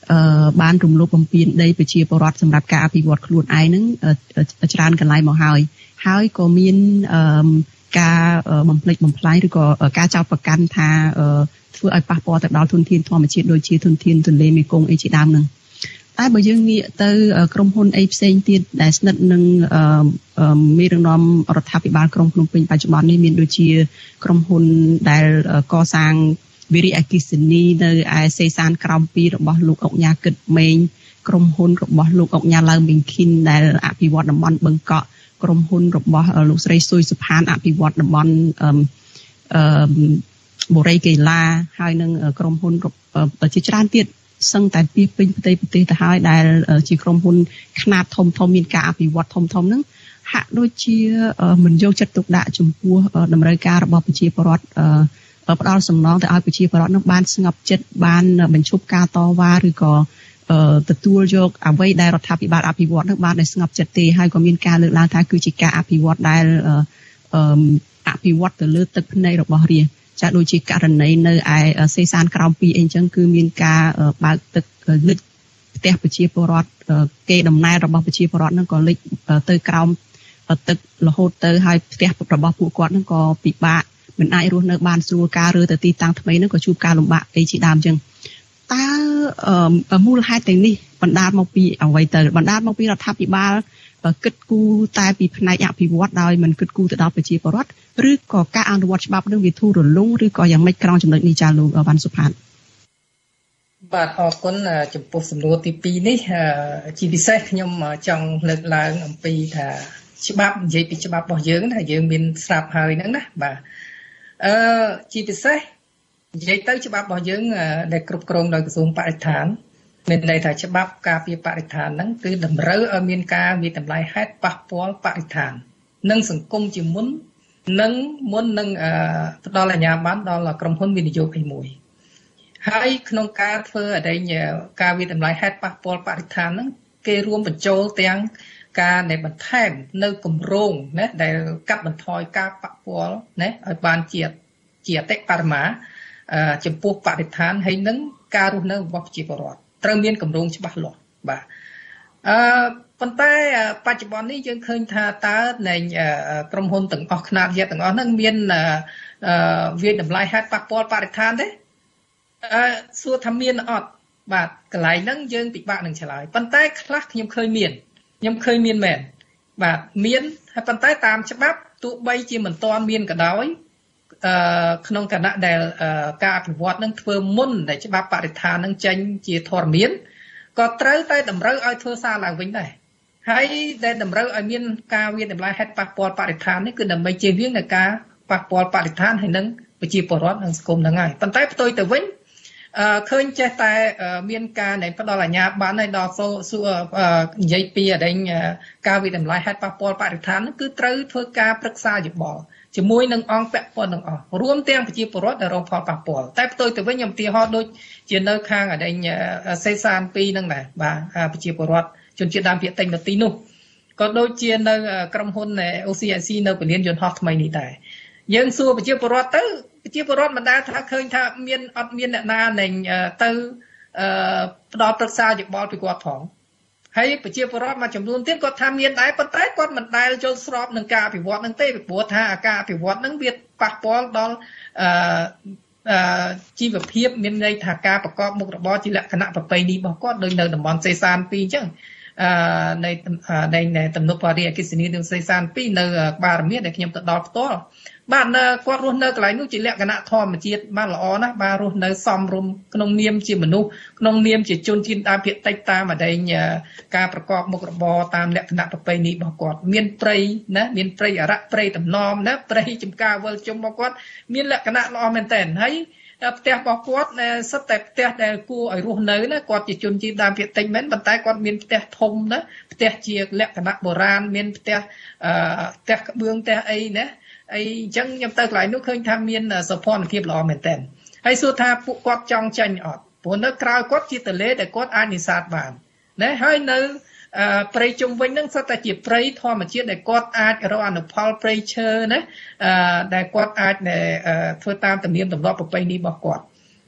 បានរំលោភបំពានដីប្រជាពលរដ្ឋសម្រាប់ការអភិវឌ្ឍខ្លួនឯងហ្នឹងច្រើនកន្លែងមកហើយហើយក៏មានការបំភ្លេចបំផ្លាញឬក៏ការចោទប្រកាន់ថាធ្វើឲ្យប៉ះពាល់ទៅដល់ធនធានធម្មជាតិដូចជាធនធានទន្លេមេគង្គអីជាដើមហ្នឹងតែបើយើងងាកទៅក្រុមហ៊ុនអីផ្សេងទៀតដែលស្និទ្ធនឹងមេដឹកនាំរដ្ឋាភិបាលក្រុងភ្នំពេញបច្ចុប្បន្ននេះមានដូចជាក្រុមហ៊ុនដែលកសាងវិរិយអគ្គិសនីនៅឯសេសានក្រោមពីរបស់លោកអុកញ៉ាគិតមេងក្រុមហ៊ុនរបស់លោកអុកញ៉ាឡៅមីងឃីនដែលអភិវឌ្ឍតំបន់បឹងកក់ក្រុមហ៊ុនរបស់លោកស្រីស៊ុយសុផានអភិវឌ្ឍតំបន់អឺអឺបូរីកេឡាហើយនឹងក្រុមហ៊ុនជាច្រើនទៀតសឹងតែពីពេញប្រទេសប្រទេសទៅហើយដែលជាក្រុមហ៊ុនខ្នាតធំធំមានការអភិវឌ្ឍធំធំហ្នឹងហាក់ដូចជាមិនយកចិត្តទុកដាក់ចំពោះតម្រូវការរបស់ប្រជាពលរដ្ឋផ្ដល់សំណងទៅឲ្យប្រជាពលរដ្ឋនឹងបានស្ងប់ចិត្តបានបញ្ឈប់ការតវ៉ាឬក៏ទទួលយកអ្វីដែលរដ្ឋាភិបាលអភិវឌ្ឍនឹងបានឲ្យស្ងប់ចិត្តទេហើយក៏មានការលើកឡើងថាគឺជាការអភិវឌ្ឍដែលអភិវឌ្ឍទៅលើទឹកភ្នែករបស់រាជចាដូចជាករណីនៅឯសេសានក្រោមពីអីចឹងគឺមានការបើកទឹកលិចផ្ទះប្រជាពលរដ្ឋគេដំណើររបស់ប្រជាពលរដ្ឋហ្នឹងក៏លិចទៅក្រោមទឹករហូតទៅហើយផ្ទះរបស់ពួកគាត់ហ្នឹងក៏ពិបាកមិនអាចរស់នៅបានស្រួលការរើទៅទីតាំងថ្មីហ្នឹងក៏ជួបការលំបាកអីជាដើមចឹងតើមូលហេតុទាំងនេះបណ្ដាលមកពីអ្វីទៅបណ្ដាលមកពីរដ្ឋាភិបាលគិតគូរតែពីផ្នែកអភិវឌ្ឍដោយមិនគិតគូរទៅដល់ប្រជាពលរដ្ឋឬក៏ការអនុវត្តច្បាប់នឹងវាធូររលុងឬក៏យ៉ាងម៉េចក្រោមចំណុចនេះចាលោកវ៉ាន់សុផាតបាទអរគុណចំពោះសំណួរទីពីរនេះជាពិសេសខ្ញុំចង់លើកឡើងអំពីថាច្បាប់និយាយពីច្បាប់របស់យើងថាយើងមានស្រាប់ហើយហ្នឹងណាបាទអឺជាពិសេសនិយាយទៅច្បាប់របស់យើងដែលគ្រប់គ្រងដោយក្រសួងបរិស្ថានមានន័យថាច្បាប់ការពារបរិស្ថានហ្នឹងគឺតម្រូវឲ្យមានការវិតម្លៃហេតុប៉ះពាល់បរិស្ថាននិងសង្គមជាមុននិងមុននឹងផ្ដល់អាជ្ញាប័ណ្ណដល់ក្រុមហ៊ុនវិនិយោគឯមួយហើយក្នុងការធ្វើអដែងការវិតម្លៃហេតុប៉ះពាល់បរិស្ថានហ្នឹងគេរួមបញ្ចូលទាំងការនៃបន្ថែមនៅគម្រោងណាដែលកាត់បន្ថយការប៉ះពាល់ណាឲ្យបានជាជាអតិបរមាចំពោះបរិស្ថានហើយនឹងការរស់នៅរបស់ប្រជាពលរដ្ឋត្រូវមានគម្រោងច្បាស់លាស់បាទអឺប៉ុន្តែបច្ចុប្បន្ននេះយើងឃើញថាតើនៃក្រុមហ៊ុនទាំងអស់ខ្នាតយក្សទាំងអស់ហ្នឹងមានវាតម្លៃហេតុប៉ះពាល់បរិស្ថានទេអឺសួរថាមានអត់បាទកន្លែងហ្នឹងយើងពិបាកនឹងឆ្លើយប៉ុន្តែខ្លះខ្ញុំឃើញមានខ្ញុំឃើញមានមែនបាទមានហើយប៉ុន្តែតាមច្បាប់ទោះបីជាមិនទាន់មានក៏ដោយអឺក្នុងគណៈដែលការអភិវឌ្ឍនឹងធ្វើមុនដែលច្បាប់បរិស្ថាននឹងចេញជាធរមានក៏ត្រូវតែតម្រូវឲ្យធ្វើសារឡើងវិញដែរហើយដែលតម្រូវឲ្យមានការវាតម្លៃហេតុប៉ះពាល់បរិស្ថាននេះគឺដើម្បីជៀសវាងនៃការប៉ះពាល់បរិស្ថានហើយនឹងប្រជាពលរដ្ឋនិងសង្គមហ្នឹងហើយប៉ុន្តែផ្ទុយទៅវិញអឺឃើញចេះតែមានការនៃផ្ដល់អាជ្ញាប័ណ្ណឲ្យដល់សួរនិយាយពីអដែងការវិតម្លៃហេតុប៉ះពាល់បរិស្ថានគឺត្រូវធ្វើការប្រឹក្សាយោបល់ជាមួយនឹងអង្គពាក់ព័ន្ធទាំងអស់រួមទាំងប្រជាពលរដ្ឋដែលរងផលប៉ះពាល់តែផ្ទុយទៅវិញខ្ញុំឧទាហរណ៍ដូចជានៅខាងអដែងសេសានពីរហ្នឹងដែរបាទប្រជាពលរដ្ឋជនជាតិដើមភាគតិចនៅទីនោះក៏ដូចជានៅក្រុមហ៊ុន អូ ស៊ី អាយ ស៊ី នៅពលានយន្តហោះថ្មីនេះដែរយើងសួរប្រជាពលរដ្ឋទៅប្រជាពលរដ្ឋមិនដែលថាឃើញថាមានអត់មានអ្នកណានឹងទៅផ្ដល់ប្រឹក្សាយោបល់ពីគាត់ផងហើយប្រជាពលរដ្ឋមួយចំនួនទៀតគាត់ថាមានដែរប៉ុន្តែគាត់មិនដែលចូលស្របនឹងការអភិវឌ្ឍនឹងទេពីព្រោះថាការអភិវឌ្ឍនឹងវាប៉ះពាល់ដល់អឺជីវភាពមានន័យថាការប្រកបមុខរបរជាលក្ខណៈប្រពៃណីរបស់គាត់ដូចនៅតំបន់សេសានពីរអញ្ចឹងអឺនៃនៃទំនប់វារីអគ្គិសនីនៅសេសានពីរនៅបារមៀនដែលខ្ញុំទៅដល់ផ្ទាល់បាទគាត់រស់នៅកន្លែងនោះជាលក្ខណៈធម្មជាតិបានល្អណាស់បាទរស់នៅសមរម្យក្នុងនាមជាមនុស្សក្នុងនាមជាជនជាតិដើមភាគតិចតាមអដែងការប្រកបមុខរបរតាមលក្ខណៈប្រពៃណីរបស់គាត់មានព្រៃណាមានព្រៃអរៈព្រៃតំណមណាព្រៃចំការវិលជុំរបស់គាត់មានលក្ខណៈល្អមែនតើហើយផ្ទះរបស់គាត់សិតតែផ្ទះដែលគួរឲ្យរស់នៅណាគាត់ជាជនជាតិដើមភាគតិចមែនប៉ុន្តែគាត់មានផ្ទះធំណាផ្ទះជាលក្ខណៈបុរាណមានផ្ទះអឺផ្ទះក្បឿងផ្ទះអីណាអីអញ្ចឹងខ្ញុំទៅកន្លែងនោះឃើញថាមានសោភ័ណភាពល្អមែនតើហើយសួរថាពួកគាត់ចង់ចាញ់អត់ព្រោះនៅក្រៅគាត់ជាទន្លេដែលគាត់អាចនេសាទបានណាហើយនៅព្រៃជុំវិញហ្នឹងសុទ្ធតែជាព្រៃធម្មជាតិដែលគាត់អាចរកអនុផលព្រៃឈើណាដែលគាត់អាចធ្វើតាមទំនៀមទម្លាប់ប្រពៃណីរបស់គាត់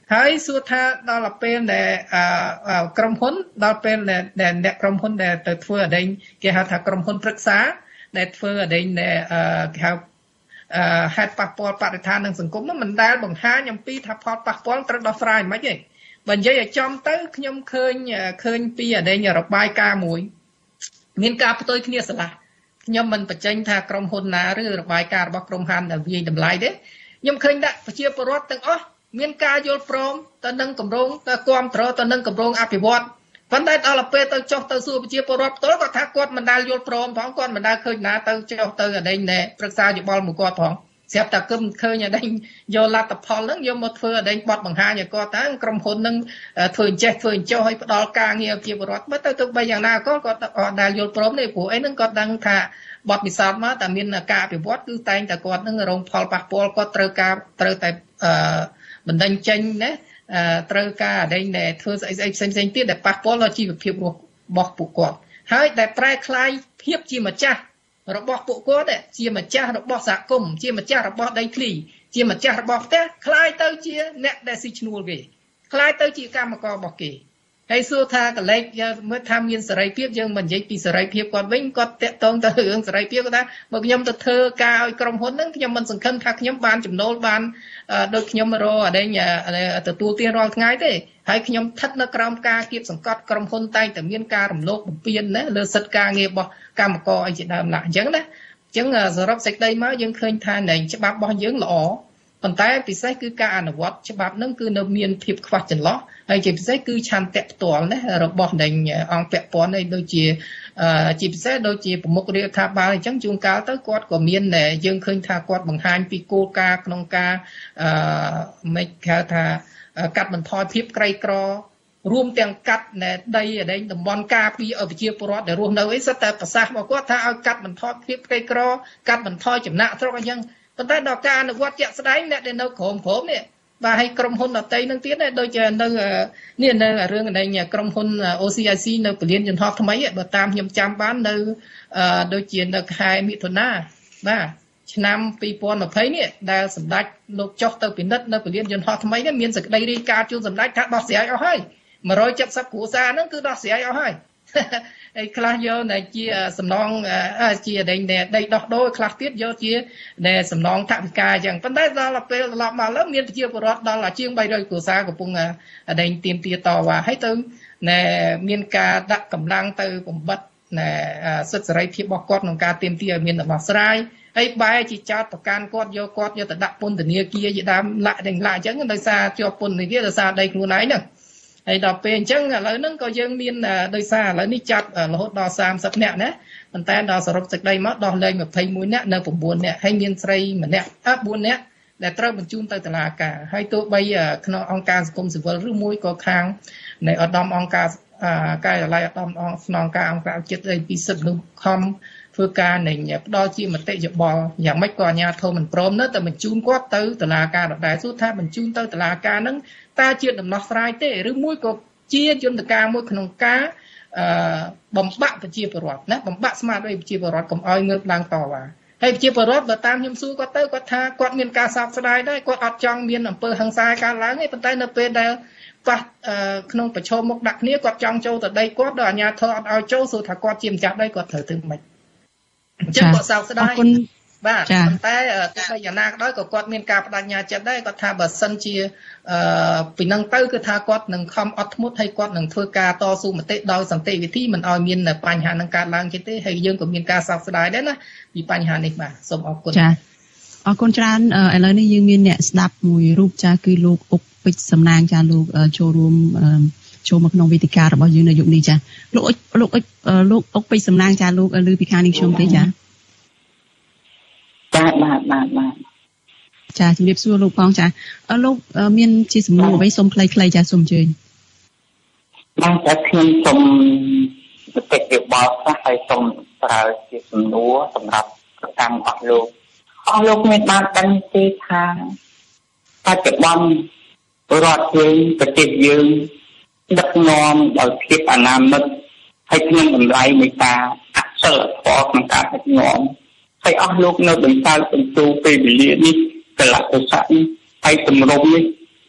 ហើយសួរថាដល់ពេលដែលក្រុមហ៊ុនដល់ពេលដែលអ្នកក្រុមហ៊ុនដែលទៅធ្វើអដែងគេហៅថាក្រុមហ៊ុនប្រឹក្សាដែលធ្វើអដែងដែលគេហៅហេតុប៉ះពាល់បរិស្ថាននិងសង្គមនោះមិនដែលបង្ហាញអំពីថាផលប៉ះពាល់ត្រូវដោះស្រាយមិនទេបើនិយាយឲ្យចំទៅខ្ញុំឃើញឃើញពីអដែងរបាយការណ៍មួយមានការផ្ទុយគ្នាស្រឡះខ្ញុំមិនបញ្ចេញថាក្រុមហ៊ុនណាឬរបាយការណ៍របស់ក្រុមហ៊ុនដែលវាយតម្លៃទេខ្ញុំឃើញដាក់ប្រជាពលរដ្ឋទាំងអស់មានការយល់ព្រមទៅនឹងគម្រោងទៅគ្រប់គ្រងទៅនឹងគម្រោងអភិវឌ្ឍប៉ុន្តែដល់ពេលទៅចុះទៅសួរប្រជាពលរដ្ឋផ្ទាល់គាត់ថាគាត់មិនដែលយល់ព្រមផងគាត់មិនដែលឃើញណាទៅចុះទៅអដែងណែប្រឹក្សាយោបល់មួយគាត់ផងស្រាប់តែគឹមឃើញអដែងយកលទ្ធផលហ្នឹងយកមកធ្វើអដែងបត់បង្ហាញឲ្យគាត់ថាក្រុមហ៊ុនហ្នឹងធ្វើអញ្ចេះធ្វើអញ្ចោះឲ្យផ្ដល់ការងារប្រជាពលរដ្ឋបើទៅទៅបីយ៉ាងណាក៏គាត់អត់ដែលយល់ព្រមទេព្រោះអីហ្នឹងគាត់ដឹងថាបត់ពិសោធន៍មកតែមានការអភិវឌ្ឍគឺតែងតែគាត់ហ្នឹងរងផលប៉ះពាល់គាត់ត្រូវការត្រូវតែអឺបណ្ដឹងចេញណាត្រូវការអដែងដែលធ្វើស្អីស្អីផ្សេងផ្សេងទៀតដែលប៉ះពាល់ដល់ជីវភាពរបស់ពួកគាត់ហើយដែលប្រែក្លាយភាពជាម្ចាស់របស់ពួកគាត់ជាម្ចាស់របស់សហគមន៍ជាម្ចាស់របស់ដីធ្លីជាម្ចាស់របស់ផ្ទះក្លាយទៅជាអ្នកដែលស៊ីឈ្នួលគេក្លាយទៅជាកម្មកររបស់គេហើយសួរថាកលេចមើលថាមានសេរីភាពយើងមិននិយាយពីសេរីភាពគាត់វិញគាត់តាក់ទងទៅរឿងសេរីភាពគាត់ថាបើខ្ញុំទៅធ្វើការឲ្យក្រុមហ៊ុនហ្នឹងខ្ញុំមិនសង្ឃឹមថាខ្ញុំបានចំណូលបានដូចខ្ញុំរកអដែងទទួលទានរាល់ថ្ងៃទេហើយខ្ញុំស្ថិតនៅក្រោមការគៀបសង្កត់ក្រុមហ៊ុនតែងតែមានការរំលោភបំពានណាលើសិទ្ធិការងាររបស់កម្មករអីជាដើមណាអញ្ចឹងណាអញ្ចឹងសរុបសេចក្តីមកយើងឃើញថានៃច្បាប់របស់យើងល្អប៉ុន្តែពិសេសគឺការអនុវត្តច្បាប់ហ្នឹងគឺនៅមានភាពខ្វះចន្លោះហើយជាពិសេសគឺឆន្ទៈផ្ទាល់ណារបស់នៃអង្គពាក់ព័ន្ធនេះដូចជាជាពិសេសដូចជាប្រមុខរាជរដ្ឋាភិបាលអញ្ចឹងជួនកាលទៅគាត់ក៏មានយើងឃើញថាគាត់បង្ហាញពីគោលការណ៍ក្នុងការអឺមិនហៅថាកាត់បន្ថយភាពក្រីក្ររួមទាំងកាត់ដីអដែងតំបន់ការពារឲ្យប្រជាពលរដ្ឋដែលរស់នៅអីសិតតែប្រសាសន៍របស់គាត់ថាឲ្យកាត់បន្ថយភាពក្រីក្រកាត់បន្ថយចំណាក់ស្រុកអញ្ចឹងប៉ុន្តែដល់ការអនុវត្តជាក់ស្ដែងអ្នកដែលនៅក្រោមក្រោមនេះបាទឲ្យក្រុមហ៊ុនដតីនឹងទៀតដូចជានៅនេះនៅរឿងនៃក្រុមហ៊ុន អូ ស៊ី អាយ ស៊ី នៅពលានយន្តហោះថ្មីបើតាមខ្ញុំចាំបាននៅដូចជានៅខែមិថុនាបាទឆ្នាំពីរពាន់ម្ភៃនេះដែលសម្ដេចលោកចុះទៅពិនិត្យនៅពលានយន្តហោះថ្មីនេះមានសេចក្តីរាយការណ៍ជូនសម្ដេចថាដោះស្រាយអស់ហើយmột trăm七十គ្រួសារហ្នឹងគឺដោះស្រាយអស់ហើយហើយខ្លះយកតែជាសំណងជាដេញដីដោះដូរខ្លះទៀតយកជាដែលសំណងថវិកាអញ្ចឹងប៉ុន្តែដល់ពេលត្រឡប់មកលើមានប្រជាពលរដ្ឋដល់ជាងបីរយគ្រួសារកំពុងដេញទៀមទាតវ៉ាហើយទៅមានការដាក់កម្លាំងទៅបំបត្តិសិទ្ធិសេរីភាពរបស់គាត់ក្នុងការទៀមទាឲ្យមានដំណោះស្រាយហើយបែរជាចោតប្រកាន់គាត់យកគាត់យកទៅដាក់ពន្ធនាគារជាដើមលាក់ដេញលាក់អញ្ចឹងដោយសារជាប់ពន្ធនាគារដោយសារដីខ្លួនឯងហ្នឹងហើយដល់ពេលអញ្ចឹងឥឡូវហ្នឹងក៏យើងមានដោយសារឥឡូវនេះចាប់រហូតដល់សាមសិបនាក់ណាប៉ុន្តែដល់សរុបសេចក្តីមកដោះលែងម្ភៃមួយនាក់នៅ៩នាក់ហើយមានស្រីម្នាក់អឺបួននាក់ដែលត្រូវបញ្ជូនទៅតុលាការហើយទោះបីក្នុងអង្គការសង្គមស៊ីវិលឬមួយក៏ខាងនៃឧត្តមអង្គការការិយាល័យឧត្តមអង្គស្នងការអង្គការជាតិនៃពីសិទ្ធិមនុស្សខំធ្វើការនៃផ្ដល់ជាមតិយោបល់យ៉ាងម៉េចក៏អាជ្ញាធរមិនព្រមនៅតែបញ្ជូនគាត់ទៅតុលាការដដែលសួរថាបញ្ជូនទៅតុលាការហ្នឹងតើជាដំណោះស្រាយទេឬមួយក៏ជាយន្តការមួយក្នុងការអឺបំបាក់ប្រជាពលរដ្ឋណាបំបាក់ស្មារតីប្រជាពលរដ្ឋកុំឲ្យងើបឡើងតវ៉ាហើយប្រជាពលរដ្ឋបើតាមខ្ញុំសួរគាត់ទៅគាត់ថាគាត់មានការសោកស្ដាយដែរគាត់អត់ចង់មានអំពើហិង្សាកើតឡើងទេប៉ុន្តែនៅពេលដែលប៉ះក្នុងប្រឈមមុខដាក់គ្នាគាត់ចង់ចូលទៅដីគាត់ដល់អាជ្ញាធរអត់ឲ្យចូលសួរថាគាត់ជាម្ចាស់ដីគាត់ត្រូវធ្វើម៉េចអញ្ចឹងគាត់សោកស្ដាយបាទប៉ុន្តែទោះបីយ៉ាងណាក៏ដោយក៏គាត់មានការបដិញ្ញាចិត្តដែរគាត់ថាបើសិនជាពីនឹងទៅគឺថាគាត់នឹងខំអត់ធ្មត់ហើយគាត់នឹងធ្វើការតស៊ូមតិដោយសន្តិវិធីមិនឲ្យមានបញ្ហានឹងកើតឡើងទៀតទេហើយយើងក៏មានការសោកស្ដាយដែរណាពីបញ្ហានេះបាទសូមអរគុណចាអរគុណច្រើនឥឡូវនេះយើងមានអ្នកស្ដាប់មួយរូបចាគឺលោកអុកពេជ្រសំណាងចាលោកចូលរួមចូលមកក្នុងវេទិការបស់យើងនៅយុគនេះចាលោកអុកលោកអុកលោកអុកពេជ្រសំណាងចាលោកឮពីខាងនេះខ្ញុំទេចាបាទបាទបាទបាទចាជំរាបសួរលោកផងចាលោកមានជាសំណួរអ្វីសូមខ្លីៗចាសូមអញ្ជើញបាទតែខ្ញុំសូមបន្តិចយោបល់ខ្លះហើយសូមប្រើជាសំណួរសម្រាប់ប្រចាំអស់លោកអស់លោកមានបានដឹងទេថាបច្ចុប្បន្នរដ្ឋយើងប្រទេសយើងដឹកនាំដោយភាពអនាមិតហើយក្នុងតម្លៃនៃការអសិលធម៌ក្នុងការដឹកនាំហើយអស់លោកនៅបន្តបន្ទូពេលវេលានេះកលៈទេសៈនេះហើយទម្រង់នេះ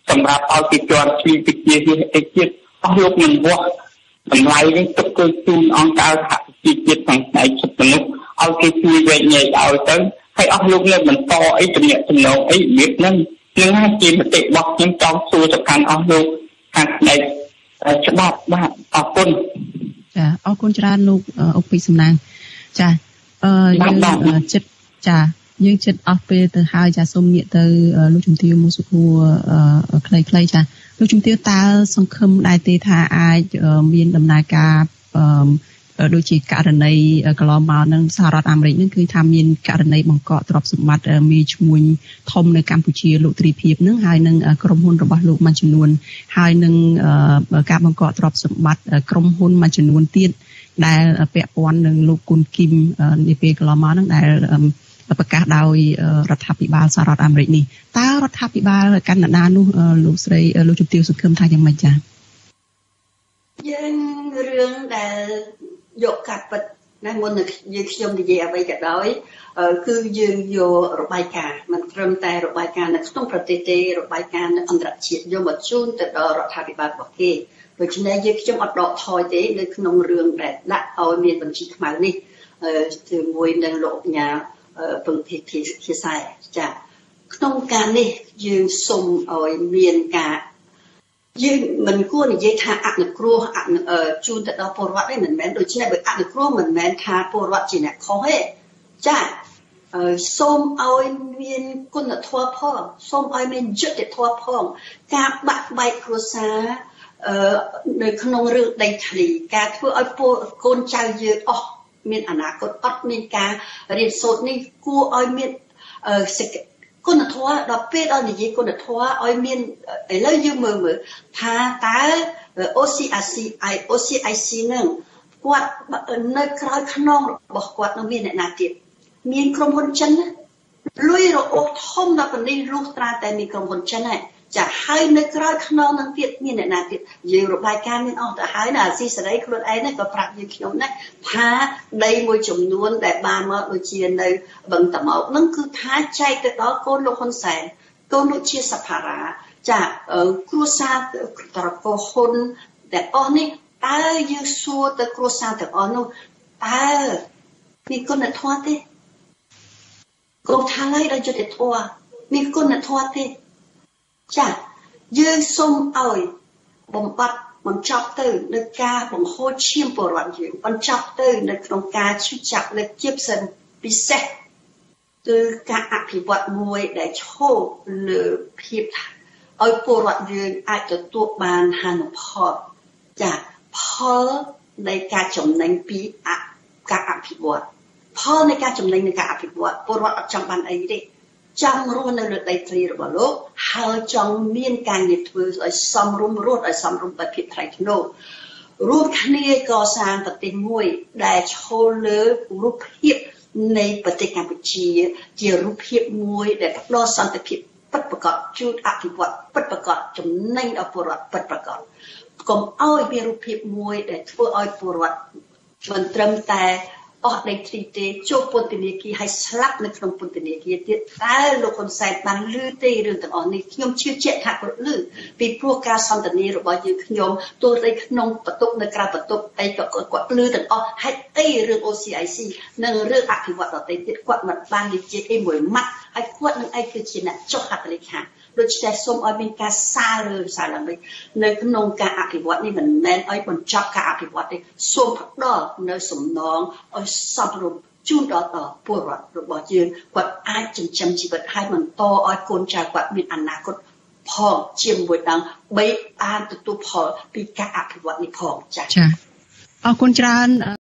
សម្រាប់ឲ្យគេជាន់ឈ្មោះវិជាអេជាតិអស់លោកមិនវាស់តម្លៃនេះទុកគឺជូនអង្គការសហជីវជាតិខាងផ្នែកសិទ្ធិមនុស្សឲ្យគេជួយវែកញែកឲ្យទៅហើយអស់លោកនៅបន្តអីតំណែងចំណងអីរបៀបហ្នឹងនឹងហើយជាមតិរបស់ខ្ញុំចង់សួរទៅកាន់អស់លោកខាងផ្នែកច្បាប់បាទអរគុណចាអរគុណច្រើនលោកអុកពីសំណាងចាអឺយើងចិត្តចាយើងចិត្តអស់ពេលទៅហើយចាសូមងាកទៅលោកជំទាវមួយសុខួរខ្លីៗចាលោកជំទាវតើសង្ឃឹមដែរទេថាអាចមានដំណើរការដូចជាករណីកន្លងមកនឹងសហរដ្ឋអាមេរិកនឹងគឺថាមានករណីបង្កកទ្រព្យសម្បត្តិមីឈ្មួញធំនៅកម្ពុជាលោកទ្រីភិបនឹងហើយនឹងក្រុមហ៊ុនរបស់លោកមួយចំនួនហើយនឹងការបង្កកទ្រព្យសម្បត្តិក្រុមហ៊ុនមួយចំនួនទៀតដែលពាក់ព័ន្ធនឹងលោកគុនគីមនាពេលកន្លងមកនឹងដែលប្រកាសដោយរដ្ឋាភិបាលសហរដ្ឋអាមេរិកនេះតើរដ្ឋាភិបាលកាណាដានោះលោកស្រីលោកជំទាវសង្ឃឹមថាយ៉ាងម៉េចចា៎យើងរឿងដែលយកកាត់ពិតណាមុននឹងយើងខ្ញុំនិយាយអ្វីក៏ដោយគឺយើងយករបាយការណ៍មិនត្រឹមតែរបាយការណ៍នៅក្នុងប្រទេសទេរបាយការណ៍នៅអន្តរជាតិយកមកជូនទៅដល់រដ្ឋាភិបាលរបស់គេដូច្នេះយើងខ្ញុំអត់ដកថយទេនៅក្នុងរឿងដែលដាក់ឲ្យមានបញ្ជីខ្មៅនេះជាមួយនឹងលោកអញ្ញាពងភិភិភាសាចាក្នុងការនេះយើងសូមឲ្យមានការយើងមិនគួរនិយាយថាអនុគ្រោះជូនទៅដល់ពលរដ្ឋទេមិនមែនដូច្នេះបើអនុគ្រោះមិនមែនថាពលរដ្ឋជាអ្នកខុសទេចាសូមឲ្យមានគុណធម៌ផងសូមឲ្យមានយុត្តិធម៌ផងការបាក់បែកគ្រួសារនៅក្នុងរឿងដីធ្លីការធ្វើឲ្យពលកូនចៅយើងអស់មានអនាគតអត់មានការរៀនសូត្រនេះគួរឲ្យមានគុណធម៌ដល់ពេលដល់និយាយគុណធម៌ឲ្យមានឥឡូវយើងមើលមើលថាតើ អូ ស៊ី អារ ស៊ី អាយ អូ ស៊ី អាយ ស៊ី នឹងគាត់នៅក្រោយខ្នងរបស់គាត់នឹងមានអ្នកណាទៀតមានក្រុមហ៊ុនចិនណាលុយរអូសធំដល់ប៉ុណ្នេះលុះត្រាតែមានក្រុមហ៊ុនចិនហើយចាហើយនៅក្រោយខ្នងនឹងទៀតមានអ្នកណាទៀតយើងរបាយការណ៍មានអស់ទៅហើយណាអាស៊ីសេរីខ្លួនឯងហ្នឹងក៏ប្រាប់យើងខ្ញុំដែរថាដីមួយចំនួនដែលបានមកដូចជានៅបឹងតមោកហ្នឹងគឺថាចែកទៅដល់កូនលោកហ៊ុនសែនកូនលោកជាសភារាចាគ្រួសារត្រកូលហ៊ុនទាំងអស់នេះតើយើងសួរទៅគ្រួសារទាំងអស់នោះតើមានគុណធម៌ទេកូនថាហើយដល់យុត្តិធម៌មានគុណធម៌ទេចាយើងសូមឲ្យបំបត្តិបញ្ចប់ទៅនៅការបង្ហូរឈាមពលរដ្ឋយើងបញ្ចប់ទៅនៅក្នុងការឈឺចាប់លើជាផ្សេងពិសេសគឺការអភិវឌ្ឍមួយដែលឈរលើភាពឲ្យពលរដ្ឋយើងអាចទទួលបានហានិផលចាផលនៃការចំណេញពីការអភិវឌ្ឍផលនៃការចំណេញនៃការអភិវឌ្ឍពលរដ្ឋអត់ចង់បានអីទេចង់រស់នៅលើដីធ្លីរបស់លោកហើយចង់មានការងារធ្វើឲ្យសមរម្យរស់ឲ្យសមរម្យដោយភាពថ្លៃថ្នូររួមគ្នាកសាងប្រទេសមួយដែលឈរលើរូបភាពនៃប្រទេសកម្ពុជាជារូបភាពមួយដែលផ្ដល់សន្តិភាពពិតប្រាកដជូនអភិវឌ្ឍពិតប្រាកដចំណេញដល់ពលរដ្ឋពិតប្រាកដកុំឲ្យមានរូបភាពមួយដែលធ្វើឲ្យពលរដ្ឋមិនត្រឹមតែអស់ដីធ្លីទេចូលពន្ធនាគារហើយស្លាប់នៅក្នុងពន្ធនាគារទៀតតើលោកហ៊ុនសែនបានឮទេរឿងទាំងអស់នេះខ្ញុំជឿជាក់ថាគាត់ឮពីព្រោះការសន្ទនារបស់យើងខ្ញុំទោះតែក្នុងបន្ទប់នៅក្រៅបន្ទប់អីក៏គាត់ឮទាំងអស់ហេតុអីរឿង អូ ស៊ី អាយ ស៊ី និងរឿងអភិវឌ្ឍដទៃទៀតគាត់មិនបាននិយាយអីមួយម៉ាត់ហើយគាត់នឹងឯងគឺជាអ្នកចុះហត្ថលេខាដូច្នេះសូមឲ្យមានការសារលើសារឡើងវិញនៅក្នុងការអភិវឌ្ឍនេះមិនមែនឲ្យបញ្ចប់ការអភិវឌ្ឍទេសូមផ្ដល់នៅសំណងឲ្យសមរម្យជូនដល់ពលរដ្ឋរបស់យើងគាត់អាចចិញ្ចឹមជីវិតឲ្យបន្តឲ្យកូនចៅគាត់មានអនាគតផងជាមួយនឹងបីបានទទួលផលពីការអភិវឌ្ឍនេះផងចា៎ចា៎អរគុណច្រើន